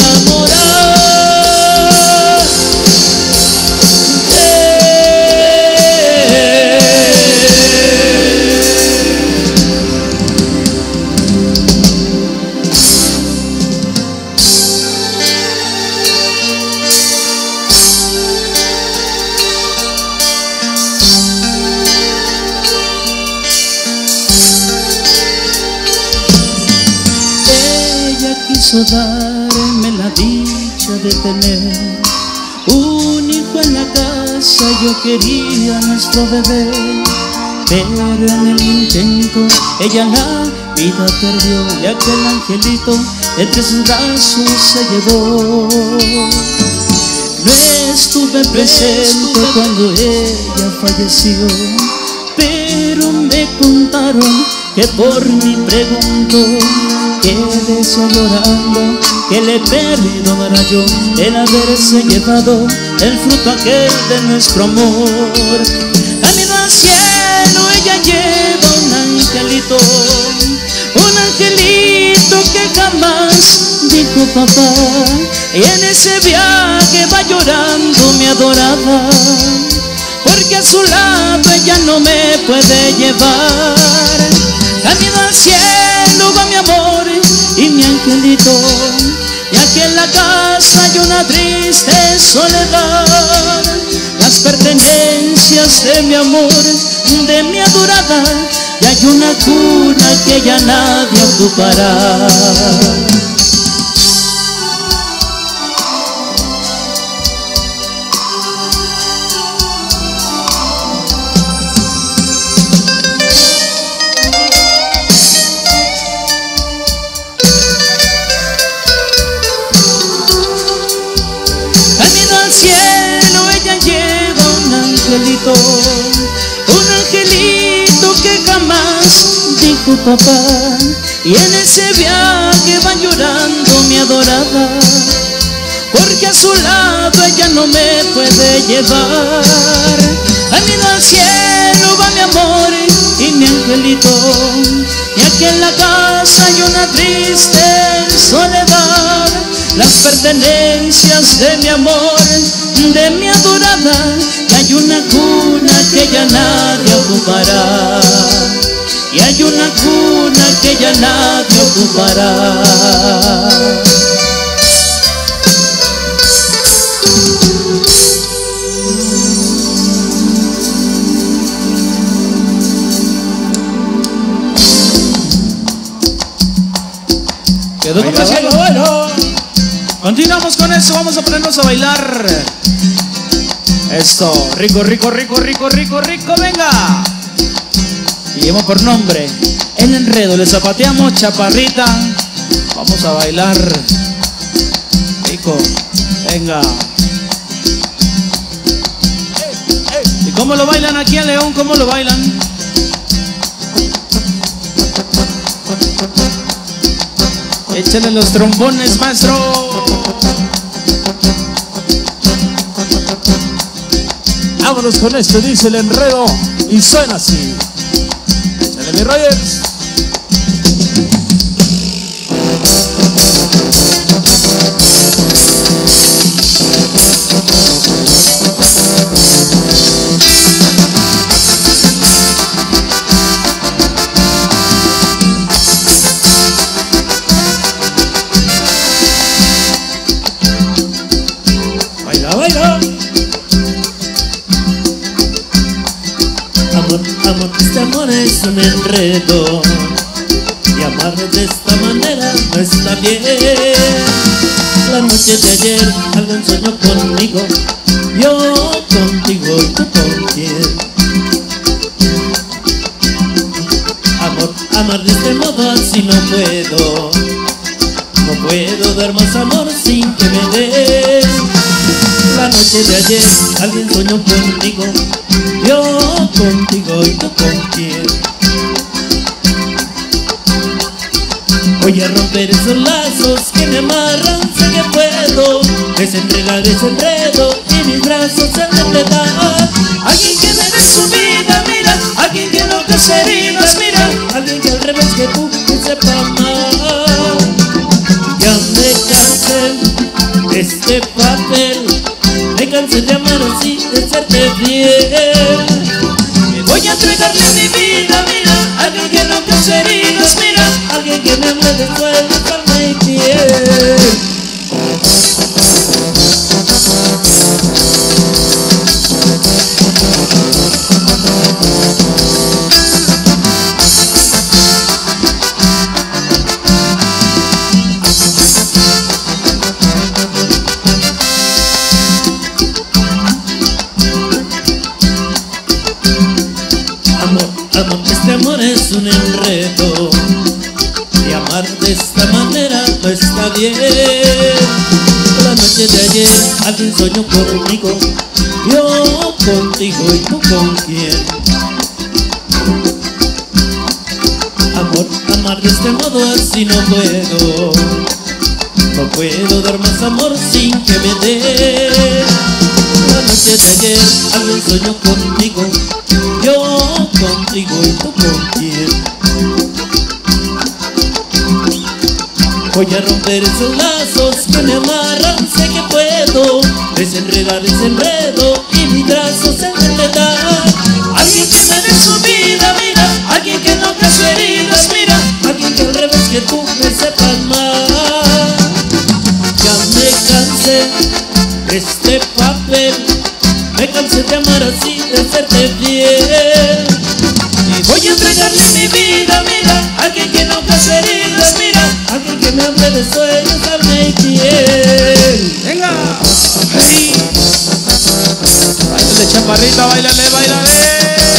quiso darme la dicha de tener un hijo en la casa. Yo quería nuestro bebé pero en el intento ella la vida perdió y aquel angelito entre sus brazos se llevó. No estuve presente cuando ella falleció, pero me contaron que por mí preguntó, que deseo llorando, que le perdonara yo el haberse llevado el fruto aquel de nuestro amor. Camino al cielo ella lleva un angelito, un angelito que jamás dijo papá, y en ese viaje va llorando mi adorada, porque a su lado ella no me puede llevar. Camino al cielo va mi amor y mi angelito, y aquí en la casa hay una triste soledad. Las pertenencias de mi amor, de mi adorada, y hay una cuna que ya nadie ocupará. Cielo ella lleva un angelito, un angelito que jamás dijo papá, y en ese viaje va llorando mi adorada, porque a su lado ella no me puede llevar. Camino al cielo va mi amor y mi angelito, y aquí en la casa hay una triste soledad. Las pertenencias de mi amor, de mi adorada, y hay una cuna que ya nadie ocupará, y hay una cuna que ya nadie ocupará. Quedó complacido. Bueno, continuamos con eso, vamos a ponernos a bailar. Esto, rico, rico, rico, rico, rico, rico, venga. Y llevamos por nombre El Enredo, le zapateamos chaparrita. Vamos a bailar. Rico, venga. ¿Y cómo lo bailan aquí en León? ¿Cómo lo bailan? Échale los trombones, maestro. Vámonos con esto, dice El Enredo, y suena así. Échale, mi Rogers. Baila, baila. Amor, amor, este amor es un enredo, y amar de esta manera no está bien. La noche de ayer algún soñó conmigo, yo contigo y tú con quién. Amor, amar de este modo así no puedo, no puedo dar más amor sin que me des. La noche de ayer alguien soñó conmigo, yo contigo y tú con quién. Voy a romper esos lazos que me amarran, sé que puedo desenredar ese enredo y mis brazos se enredar. Alguien que me dé su vida, mira, alguien que no te heridas, mira, alguien que al revés que tú me sepa amar. Ya me cansé de este papel, me cansé de amar así, de serte fiel. Voy a entregarle mi vida, mira, alguien que no te heridas, mira, alguien que me hable de suelo, carne y piel. Amor, amar de esta manera no está bien. La noche de ayer alguien soñó conmigo, yo contigo y tú con quién. Amor, amar de este modo así no puedo. No puedo dar más amor sin que me dé. La noche de ayer alguien soñó conmigo, yo contigo y tú con quién. Voy a romper esos lazos que me amarran, sé que puedo desenredar, desenredo y mis brazos enredar. Alguien que me dé su vida, mira, alguien que no cause heridas, mira, alguien que al revés que tú me sepas más. Ya me cansé de este papel, me cansé de amar así, de serte fiel. Y voy a entregarle mi vida, mira, alguien que no cause heridas, mira, alguien que me hable de sueños, carne y piel. Venga, hey. Báilale, chaparrita, báilale, báilale.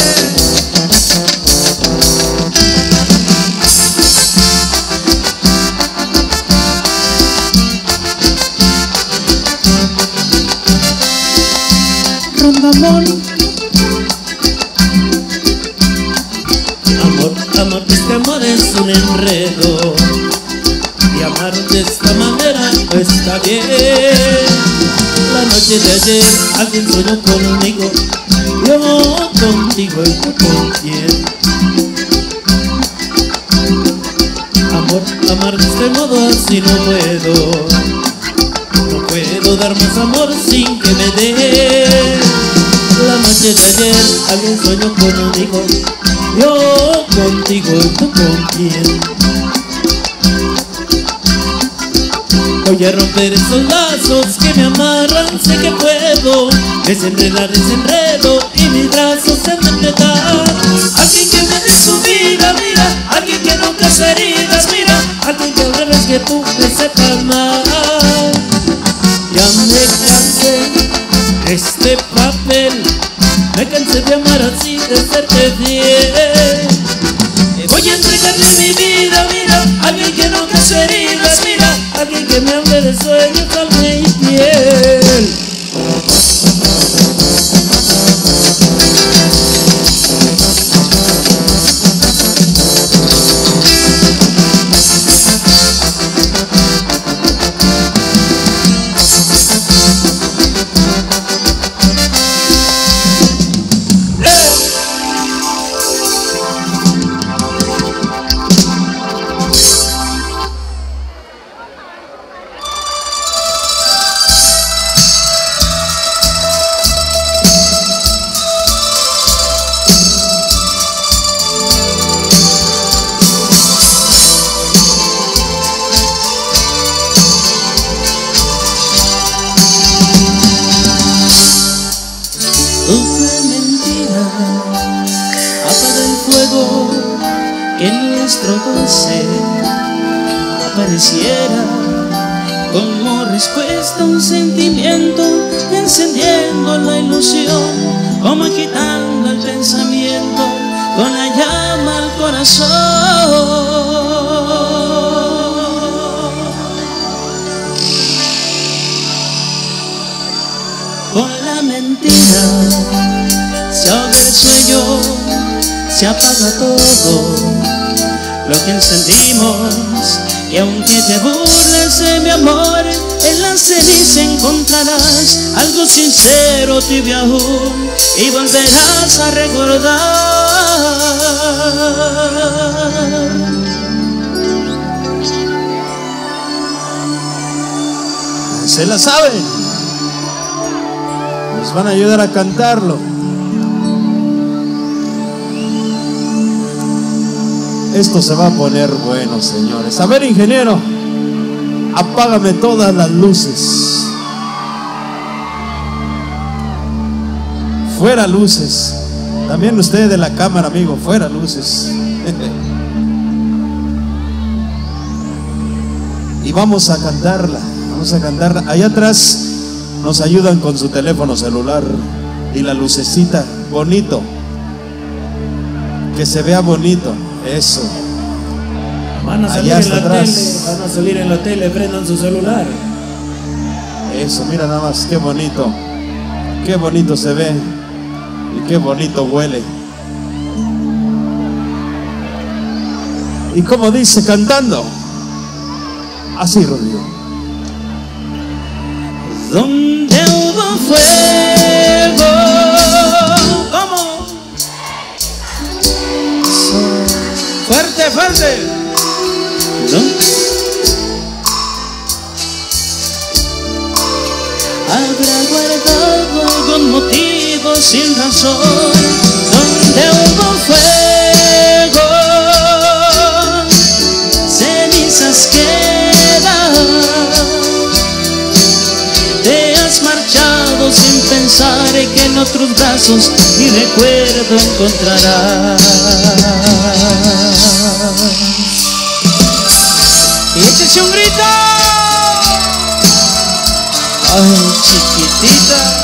Rondamón. Amor, amor, este amor es un enredo, y amar de esta manera no está bien. La noche de ayer alguien soñó conmigo, yo contigo y tú con quién. Amor, amar de este modo así no puedo. No puedo dar más amor sin que me dé. La noche de ayer alguien soñó conmigo, yo contigo y tú con quién. Voy a romper esos lazos que me amarran, sé que puedo desenredar, desenredo y mis brazos enredar. Alguien que me dé su vida, mira, alguien que no cause heridas, mira, alguien que al revés que tú me sepas más. Ya me cansé de este papel, me cansé de amar así, de serte fiel. Voy a entregarle mi vida, mira, alguien que no cause heridas, mira, alguien que me hable de sueños, carne y piel. Una mentira apaga el fuego que en nuestro goce apareciera como respuesta a un sentimiento, encendiendo la ilusión, como agitando el pensamiento con la llama al corazón. Con la mentira se ahoga el sueño, se apaga todo lo que encendimos. Y aunque te burles de mi amor, en la ceniza encontrarás algo sincero, tibio aún, y volverás a recordar. ¿Se la saben? Nos van a ayudar a cantarlo. Esto se va a poner bueno, señores. A ver, ingeniero, apágame todas las luces. Fuera luces. También usted de la cámara, amigo, fuera luces. Y vamos a cantarla. Vamos a cantarla. Allá atrás nos ayudan con su teléfono celular y la lucecita, bonito, que se vea bonito, eso. Van a salir allá en hasta la atrás. tele, van a salir en la tele, prendan su celular. Eso, mira nada más, qué bonito. Qué bonito se ve y qué bonito huele. Y como dice cantando, así, Rodrigo. Donde hubo fuego, ¿Cómo? Fuerte, fuerte. ¿dónde habrá guardado algún motivo sin razón? Donde hubo fuego, cenizas quedan. Te has marchado sin pensar que en otros brazos mi recuerdo encontrarás. Y échese un grito. Ay, chiquitita.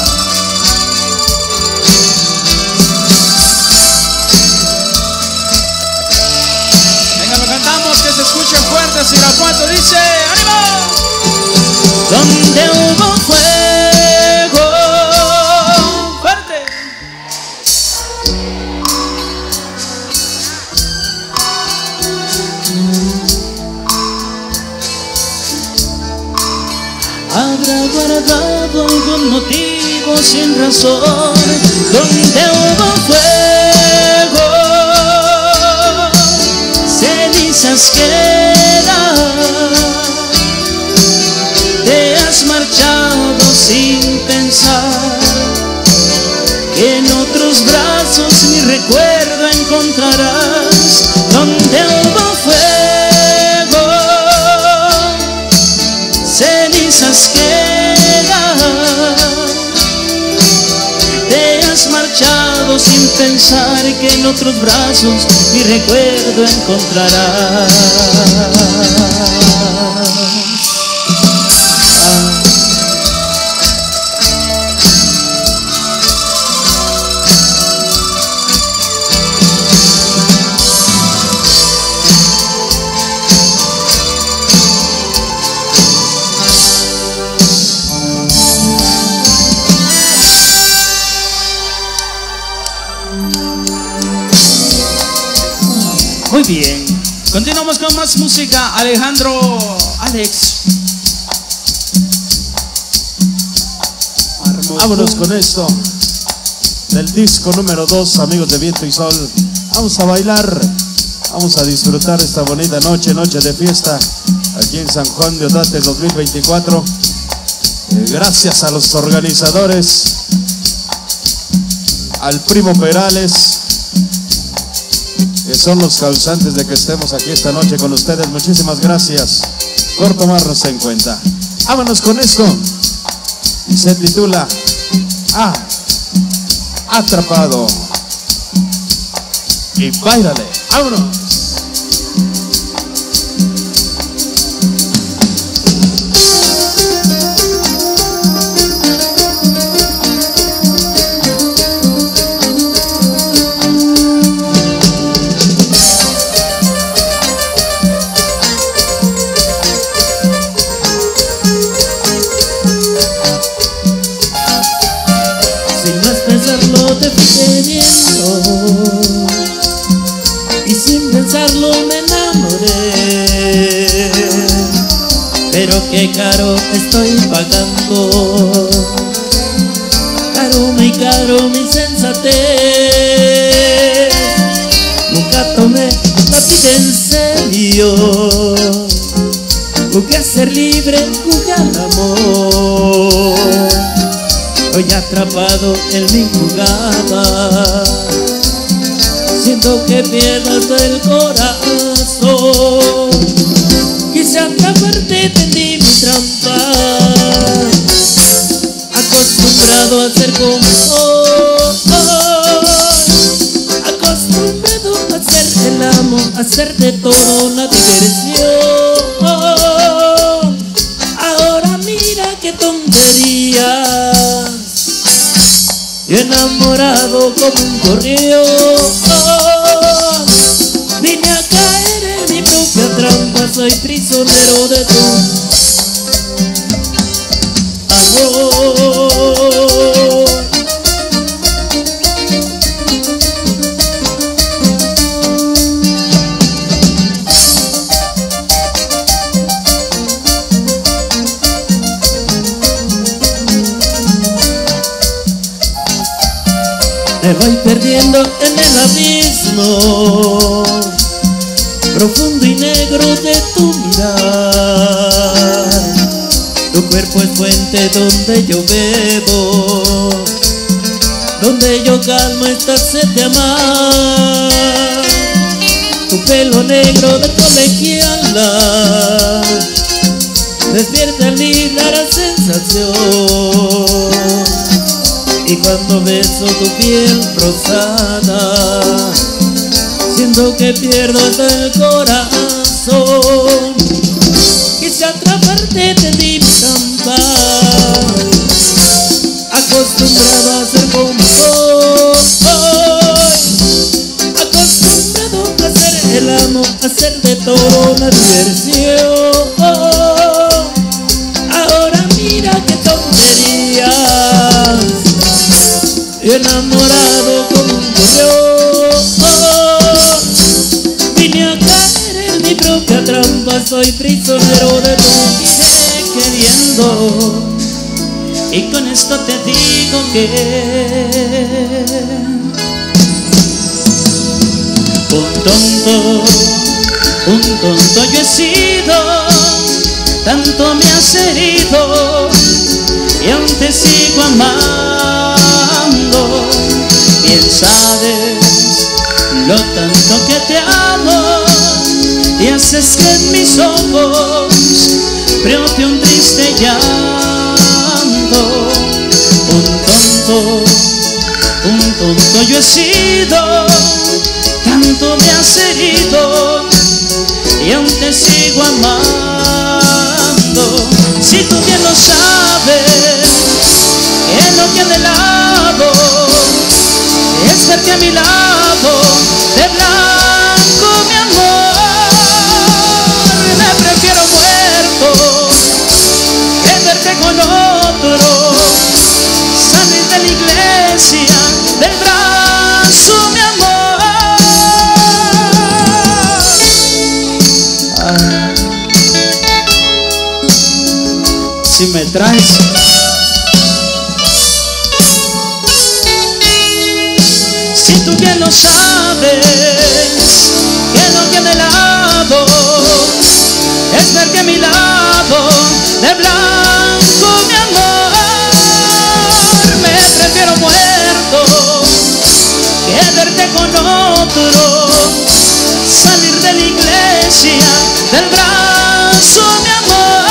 Venga, lo cantamos, que se escuche fuerte. Sirapuato dice, ¡ánimo! Donde hubo fuego, ¡Fuerte! habrá guardado algún motivo sin razón. Donde hubo fuego, cenizas quedan. Te has marchado sin pensar que en otros brazos mi recuerdo encontrarás. Donde hubo fuego, cenizas quedan. Te has marchado sin pensar que en otros brazos mi recuerdo encontrarás. Muy bien. Continuamos con más música. Alejandro, Alex. Vámonos con esto. Del disco número dos, amigos de Viento y Sol. Vamos a bailar. Vamos a disfrutar esta bonita noche, noche de fiesta, aquí en San Juan de Otate dos mil veinticuatro. Eh, gracias a los organizadores, al primo Perales, que son los causantes de que estemos aquí esta noche con ustedes. Muchísimas gracias por tomarnos en cuenta. Vámonos con esto. Y se titula Ah, Atrapado. Y báilale. Vámonos. Y sin pensarlo me enamoré, pero qué caro estoy pagando, caro, muy caro mi sensatez. Nunca tomé la vida en serio, jugué a ser libre, jugué al amor. Hoy atrapado en mi jugada, siento que pierdo hasta el corazón. Quise atraparte, tendí mi trampa, acostumbrado a ser como soy, acostumbrado a ser el amo, a hacer de todo una diversión. Ahora mira qué tontería, y enamorado como un gorrión, vine a caer en mi propia trampa. soy prisionero de tu amor. Me voy perdiendo en el abismo profundo y negro de tu mirar. Tu cuerpo es fuente donde yo bebo, donde yo calmo esta sed de amar. Tu pelo negro de colegiala despierta en mí la sensación. Y cuando beso tu piel rosada, siento que pierdo hasta el corazón. Quise atraparte, te di mi trampa, acostumbrado a ser como soy, acostumbrado a hacer el amor, a hacer de todo una diversión. Ahora mira qué tonterías, enamorado como un gorrión, vine a caer en mi propia trampa. Soy prisionero de tu iré queriendo, y con esto te digo que un tonto, un tonto yo he sido. Tanto me has herido y aún te sigo amando. Bien sabes lo tanto que te amo, y haces que en mis ojos brote un triste llanto. Un tonto, un tonto yo he sido, tanto me has herido y aún te sigo amando. Si tú bien lo sabes, que lo que anhelado es verte a mi lado, de blanco mi amor. Me prefiero muerto que verte con otro, salir de la iglesia, del brazo mi amor. Ah. Si me traes, si tú bien lo sabes, que lo que anhelado es verte a mi lado, de blanco mi amor. Me prefiero muerto que verte con otro, salir de la iglesia, del brazo mi amor.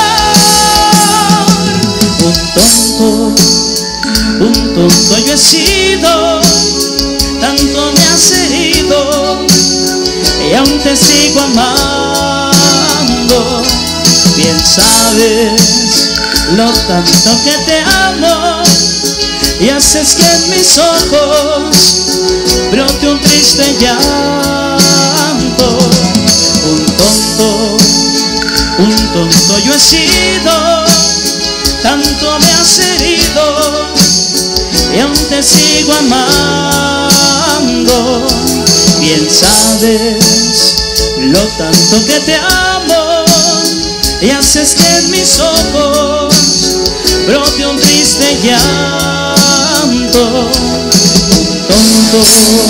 Un tonto, un tonto yo he sido, tanto me has herido y aún te sigo amando. Bien sabes lo tanto que te amo, y haces que en mis ojos brote un triste llanto. Un tonto, un tonto yo he sido, tanto me has herido y aún te sigo amando. Bien sabes lo tanto que te amo, y haces que en mis ojos brote un triste llanto. Un tonto.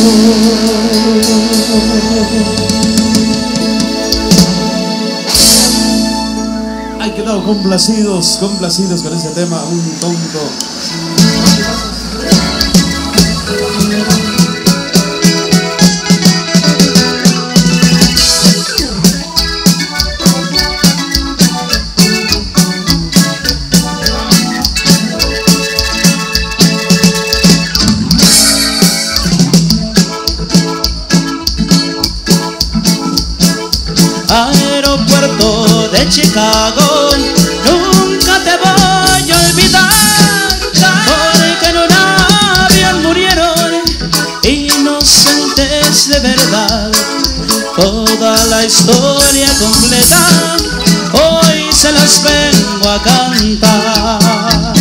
Hay quedado complacidos, complacidos con ese tema, un tonto. Aeropuerto de Chicago, nunca te voy a olvidar, porque en un avión murieron inocentes de verdad. Todo toda la historia completa, hoy se las vengo a cantar.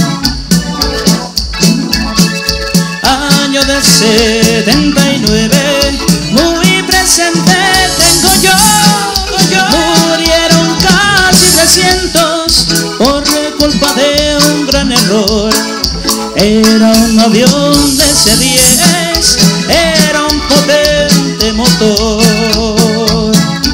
Año del setenta y nueve, muy presente tengo yo, yo. Murieron casi trescientos por culpa de un gran error. Era un avión de C diez, era un potente motor.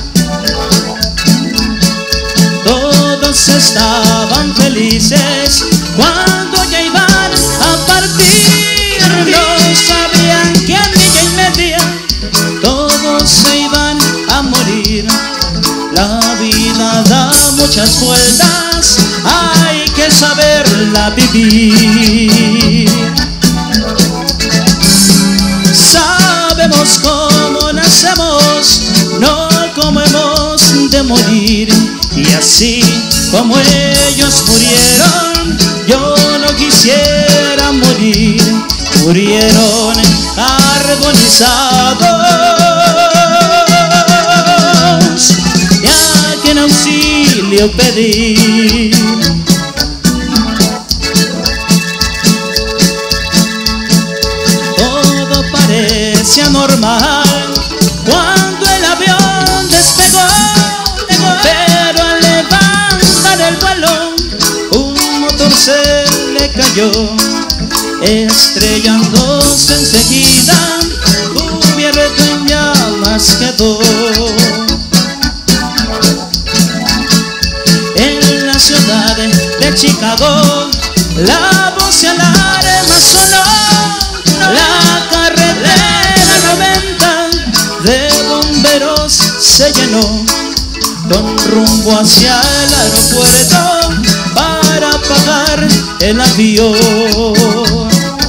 Todos estaban felices cuando ya iban a partir. No sabían que a milla y media todos se iban a morir. La vida da muchas vueltas, hay que saberla vivir. Sabemos cómo nacemos, no cómo hemos de morir. Y así como ellos murieron, yo no quisiera morir. Murieron carbonizados, y a quien auxilio pedir. Todo parecía normal cuando el avión despegó, pero al levantar el vuelo un motor se le cayó, estrellándose enseguida, cubierto en llamas quedó. En la ciudad de Chicago la voz de alarma sonó, la carretera noventa de bomberos se llenó, con rumbo hacia el aeropuerto para apagar el avión.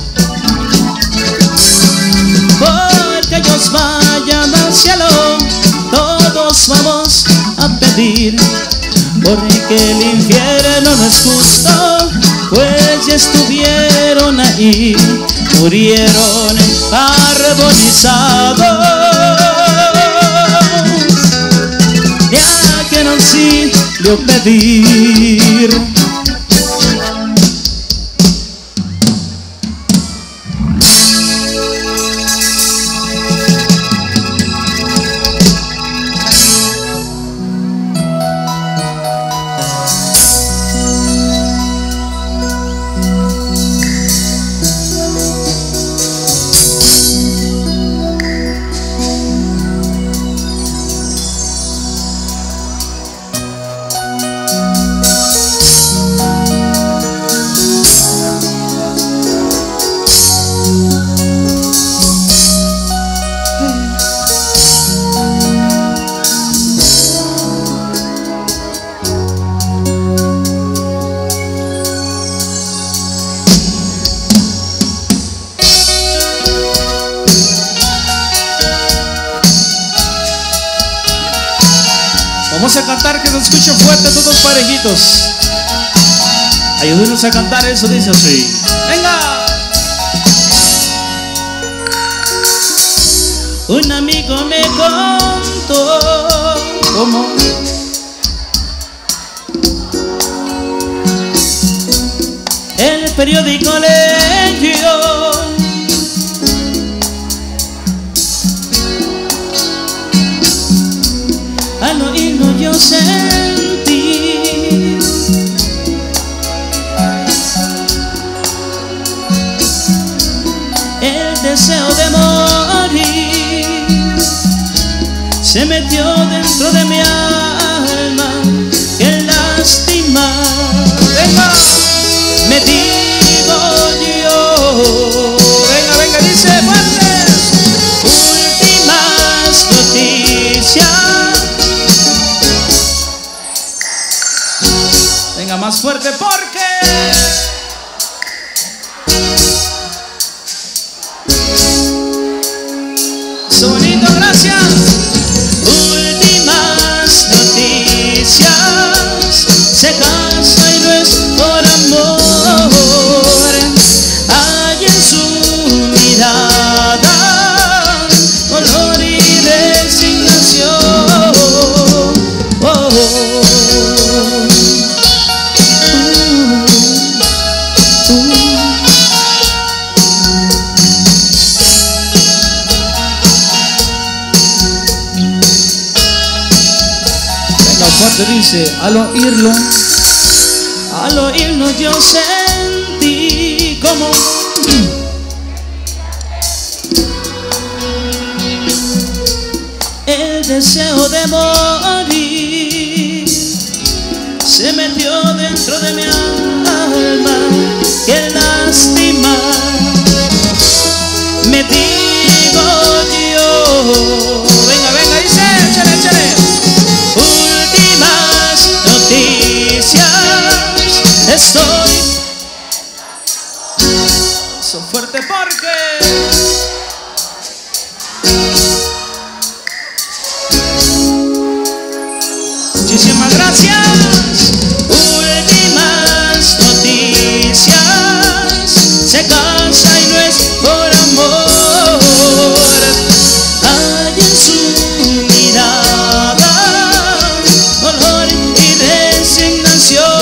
Porque ellos vayan al cielo, todos vamos a pedir, porque el infierno no es justo, pues ya estuvieron ahí, murieron carbonizados. De a quien auxilio pedir. Vamos a cantar, que se escuche fuerte, todos parejitos. Ayúdenos a cantar, eso dice así. ¡Venga! Un amigo me contó cómo el periódico leyó al oírlo yo sentí el deseo de morir, se metió dentro de mi alma, qué lástima. Venga, Me digo yo, venga, venga, dice fuerte. últimas noticias. Venga, más fuerte, porque Sonito, gracias. Últimas noticias, se casa y no es por amor. Hay en su mirada dolor y resignación. Guanajuato dice, al oírlo, al oírlo yo sentí como el deseo de morir se metió dentro de mi alma. Qué lástima, me digo yo. Venga, venga, dice, échale, échale. Últimas noticias, estoy so fuerte porque muchísimas gracias. Últimas noticias, se casa y no es por amor. Hay en su mirada dolor y resignación.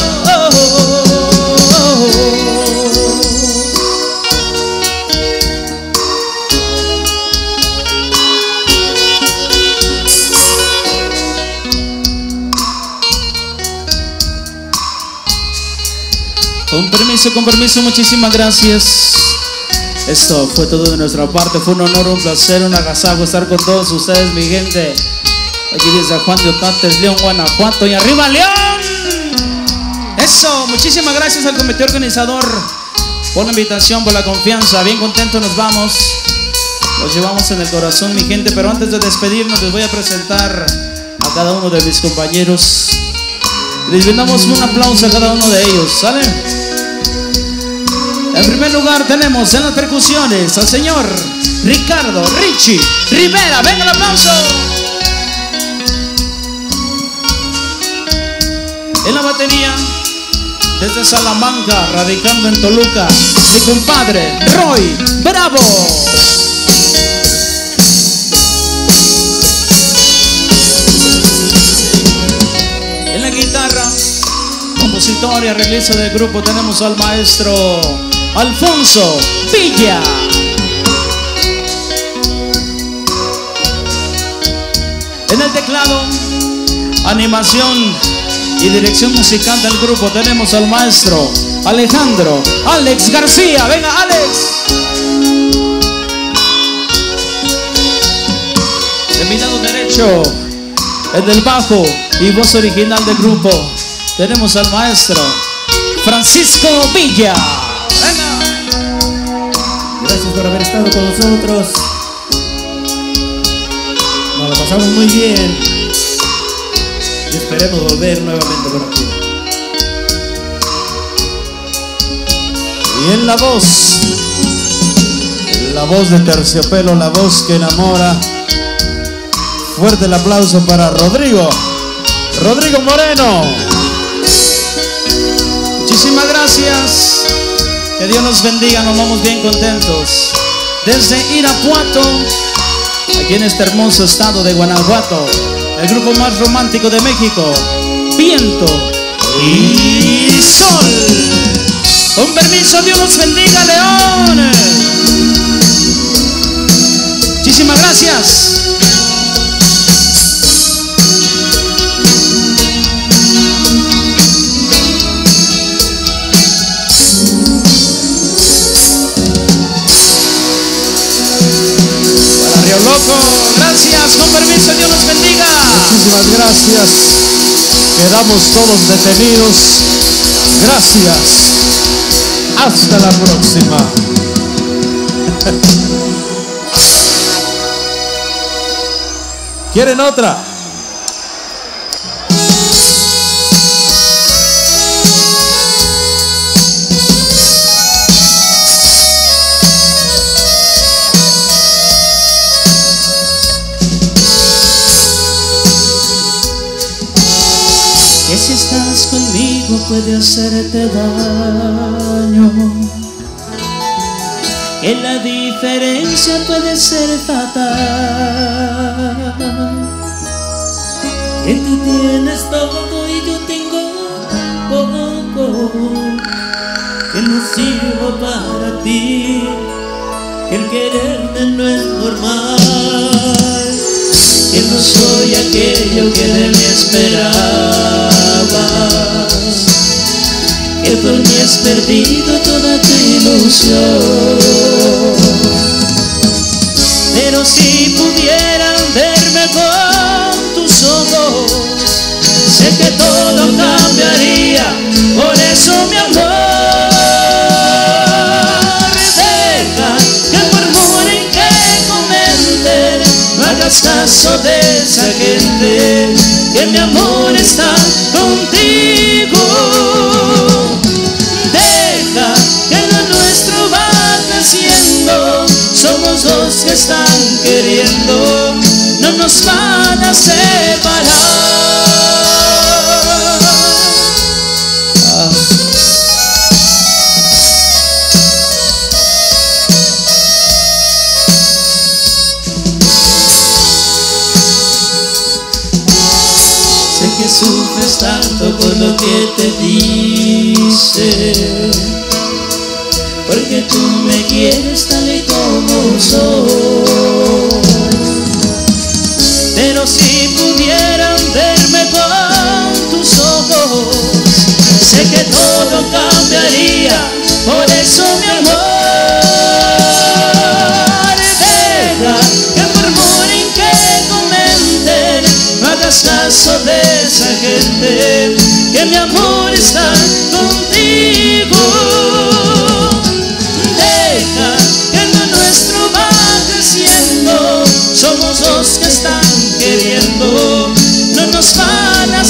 Con permiso, con permiso, muchísimas gracias. Esto fue todo de nuestra parte. Fue un honor, un placer, un agasajo estar con todos ustedes, mi gente. Aquí desde San Juan de Otates, León, Guanajuato. ¡Y arriba, León! Eso, muchísimas gracias al comité organizador por la invitación, por la confianza. Bien contentos nos vamos. Los llevamos en el corazón, mi gente. Pero antes de despedirnos, les voy a presentar a cada uno de mis compañeros. Les brindamos un aplauso a cada uno de ellos, ¿sale? En primer lugar tenemos en las percusiones al señor Ricardo Richie Rivera. Venga el aplauso. En la batería, desde Salamanca, radicando en Toluca, mi compadre Roy Bravo. En la guitarra, compositor y arreglista del grupo, tenemos al maestro Alfonso Villa. En el teclado, animación y dirección musical del grupo, tenemos al maestro Alejandro Alex García. Venga, Alex. De mi lado derecho, en el bajo y voz original del grupo, tenemos al maestro Francisco Villa. Venga. Gracias por haber estado con nosotros. Nos la pasamos muy bien y esperemos volver nuevamente por aquí. Y en la voz, la voz de Terciopelo, la voz que enamora. Fuerte el aplauso para Rodrigo, Rodrigo Moreno. Muchísimas gracias. Que Dios nos bendiga, nos vamos bien contentos. Desde Irapuato, aquí en este hermoso estado de Guanajuato, el grupo más romántico de México, Viento y Sol. Con permiso, Dios los bendiga, León. Muchísimas gracias. Loco, gracias, con permiso, Dios los bendiga. Muchísimas gracias. Quedamos todos detenidos. Gracias. Hasta la próxima. ¿Quieren otra? Que si estás conmigo puede hacerte daño, que la diferencia puede ser fatal, Que tú tienes todo y yo tengo poco, que no sirvo para ti, que el quererme no es normal. que no soy aquello que de mí esperabas, que por mí has perdido toda tu ilusión. Pero si pudieran verme con tus ojos, sé que todo cambiaría. Por eso mi amor, deja que murmuren, que comenten, no hagas caso de esa gente, que mi amor está contigo. Deja que lo nuestro va creciendo, somos dos que están queriendo, no nos van a separar. Ah. Sé que sufres tanto por lo que te dice, porque tú me quieres tal y como soy. Pero si pudieran verme con tus ojos, sé que todo cambiaría. Por eso mi amor, deja que murmuren, que comenten, no hagas caso de esa gente, que mi amor está contigo. Somos dos que están queriendo, no nos van a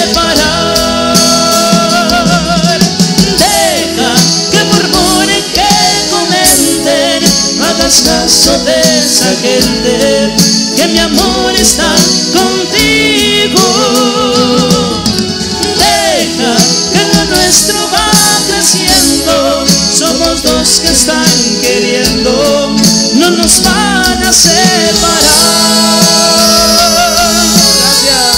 separar. Deja que murmuren, que comenten, no hagas caso de esa gente, que mi amor está contigo. Deja que lo nuestro va creciendo, somos dos que están queriendo, no nos van a separar. Gracias.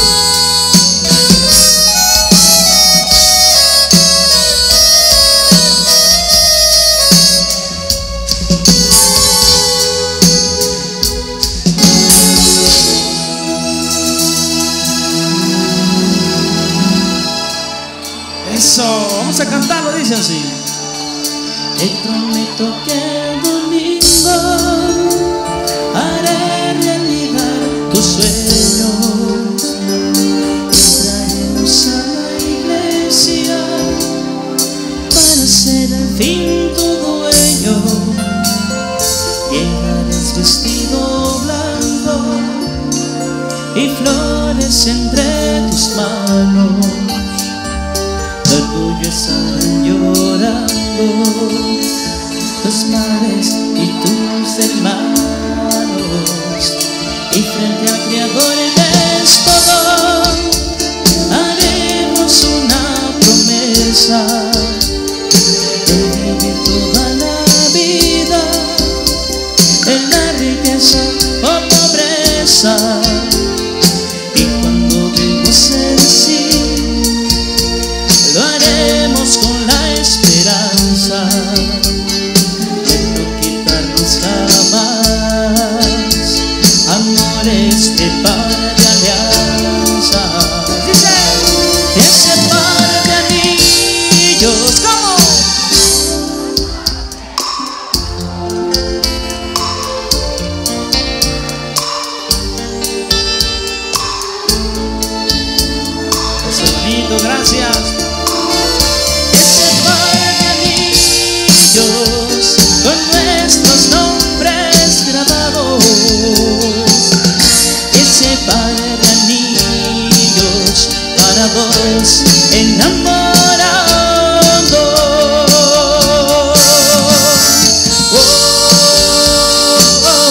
Eso, vamos a cantarlo, dice así. Te prometo que el domingo haré realidad tus sueños. Traeremos a la iglesia para ser al fin tu dueño. Llegarás vestido blanco y flores entre tus manos. Los tuyos estarán llorando, tus madres y tus hermanos, y frente al Creador del todo haremos una promesa de vivir toda la vida en la riqueza o pobreza. Y cuando debo ser así, lo haremos con la esperanza de no quitarnos jamás amores de par de alianza. Dice, ese par de anillos, ¿cómo? Eso bonito, gracias. Con nuestros nombres grabados, ese par de anillos para dos enamorados. Oh, oh, oh.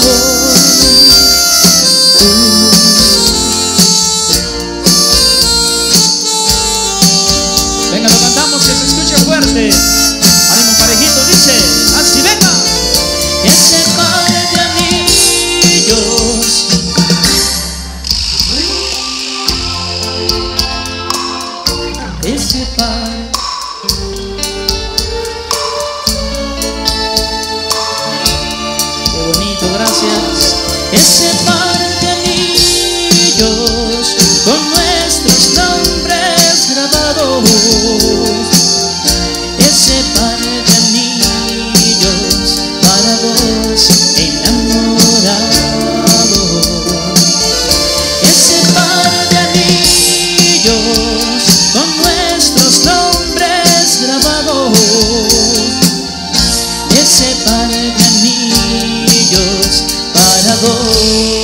Venga, lo cantamos, que se escuche fuerte. Ánimo parejito, dice así, venga. Ese par de anillos, ese par, qué bonito, gracias. Ese par de anillos con nuestros nombres grabados, ese par de anillos para dos enamorados, ese par de anillos con nuestros nombres grabados, ese par de anillos para dos.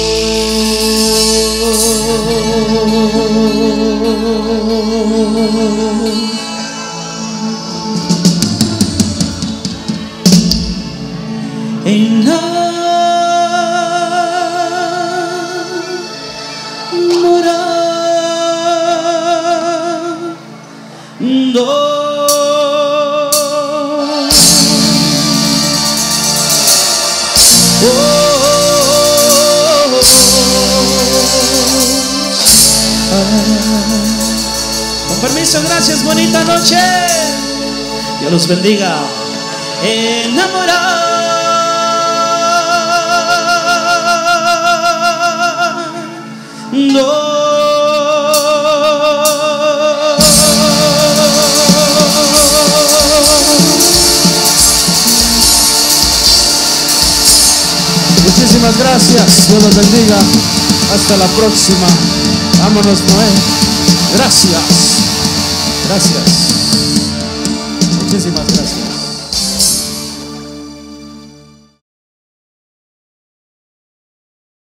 Enamorando. Oh, con permiso, gracias, bonita noche. Dios los bendiga. Enamorando. Muchísimas gracias, Dios los bendiga. Hasta la próxima. Vámonos, Noé. Gracias. Gracias. Muchísimas gracias.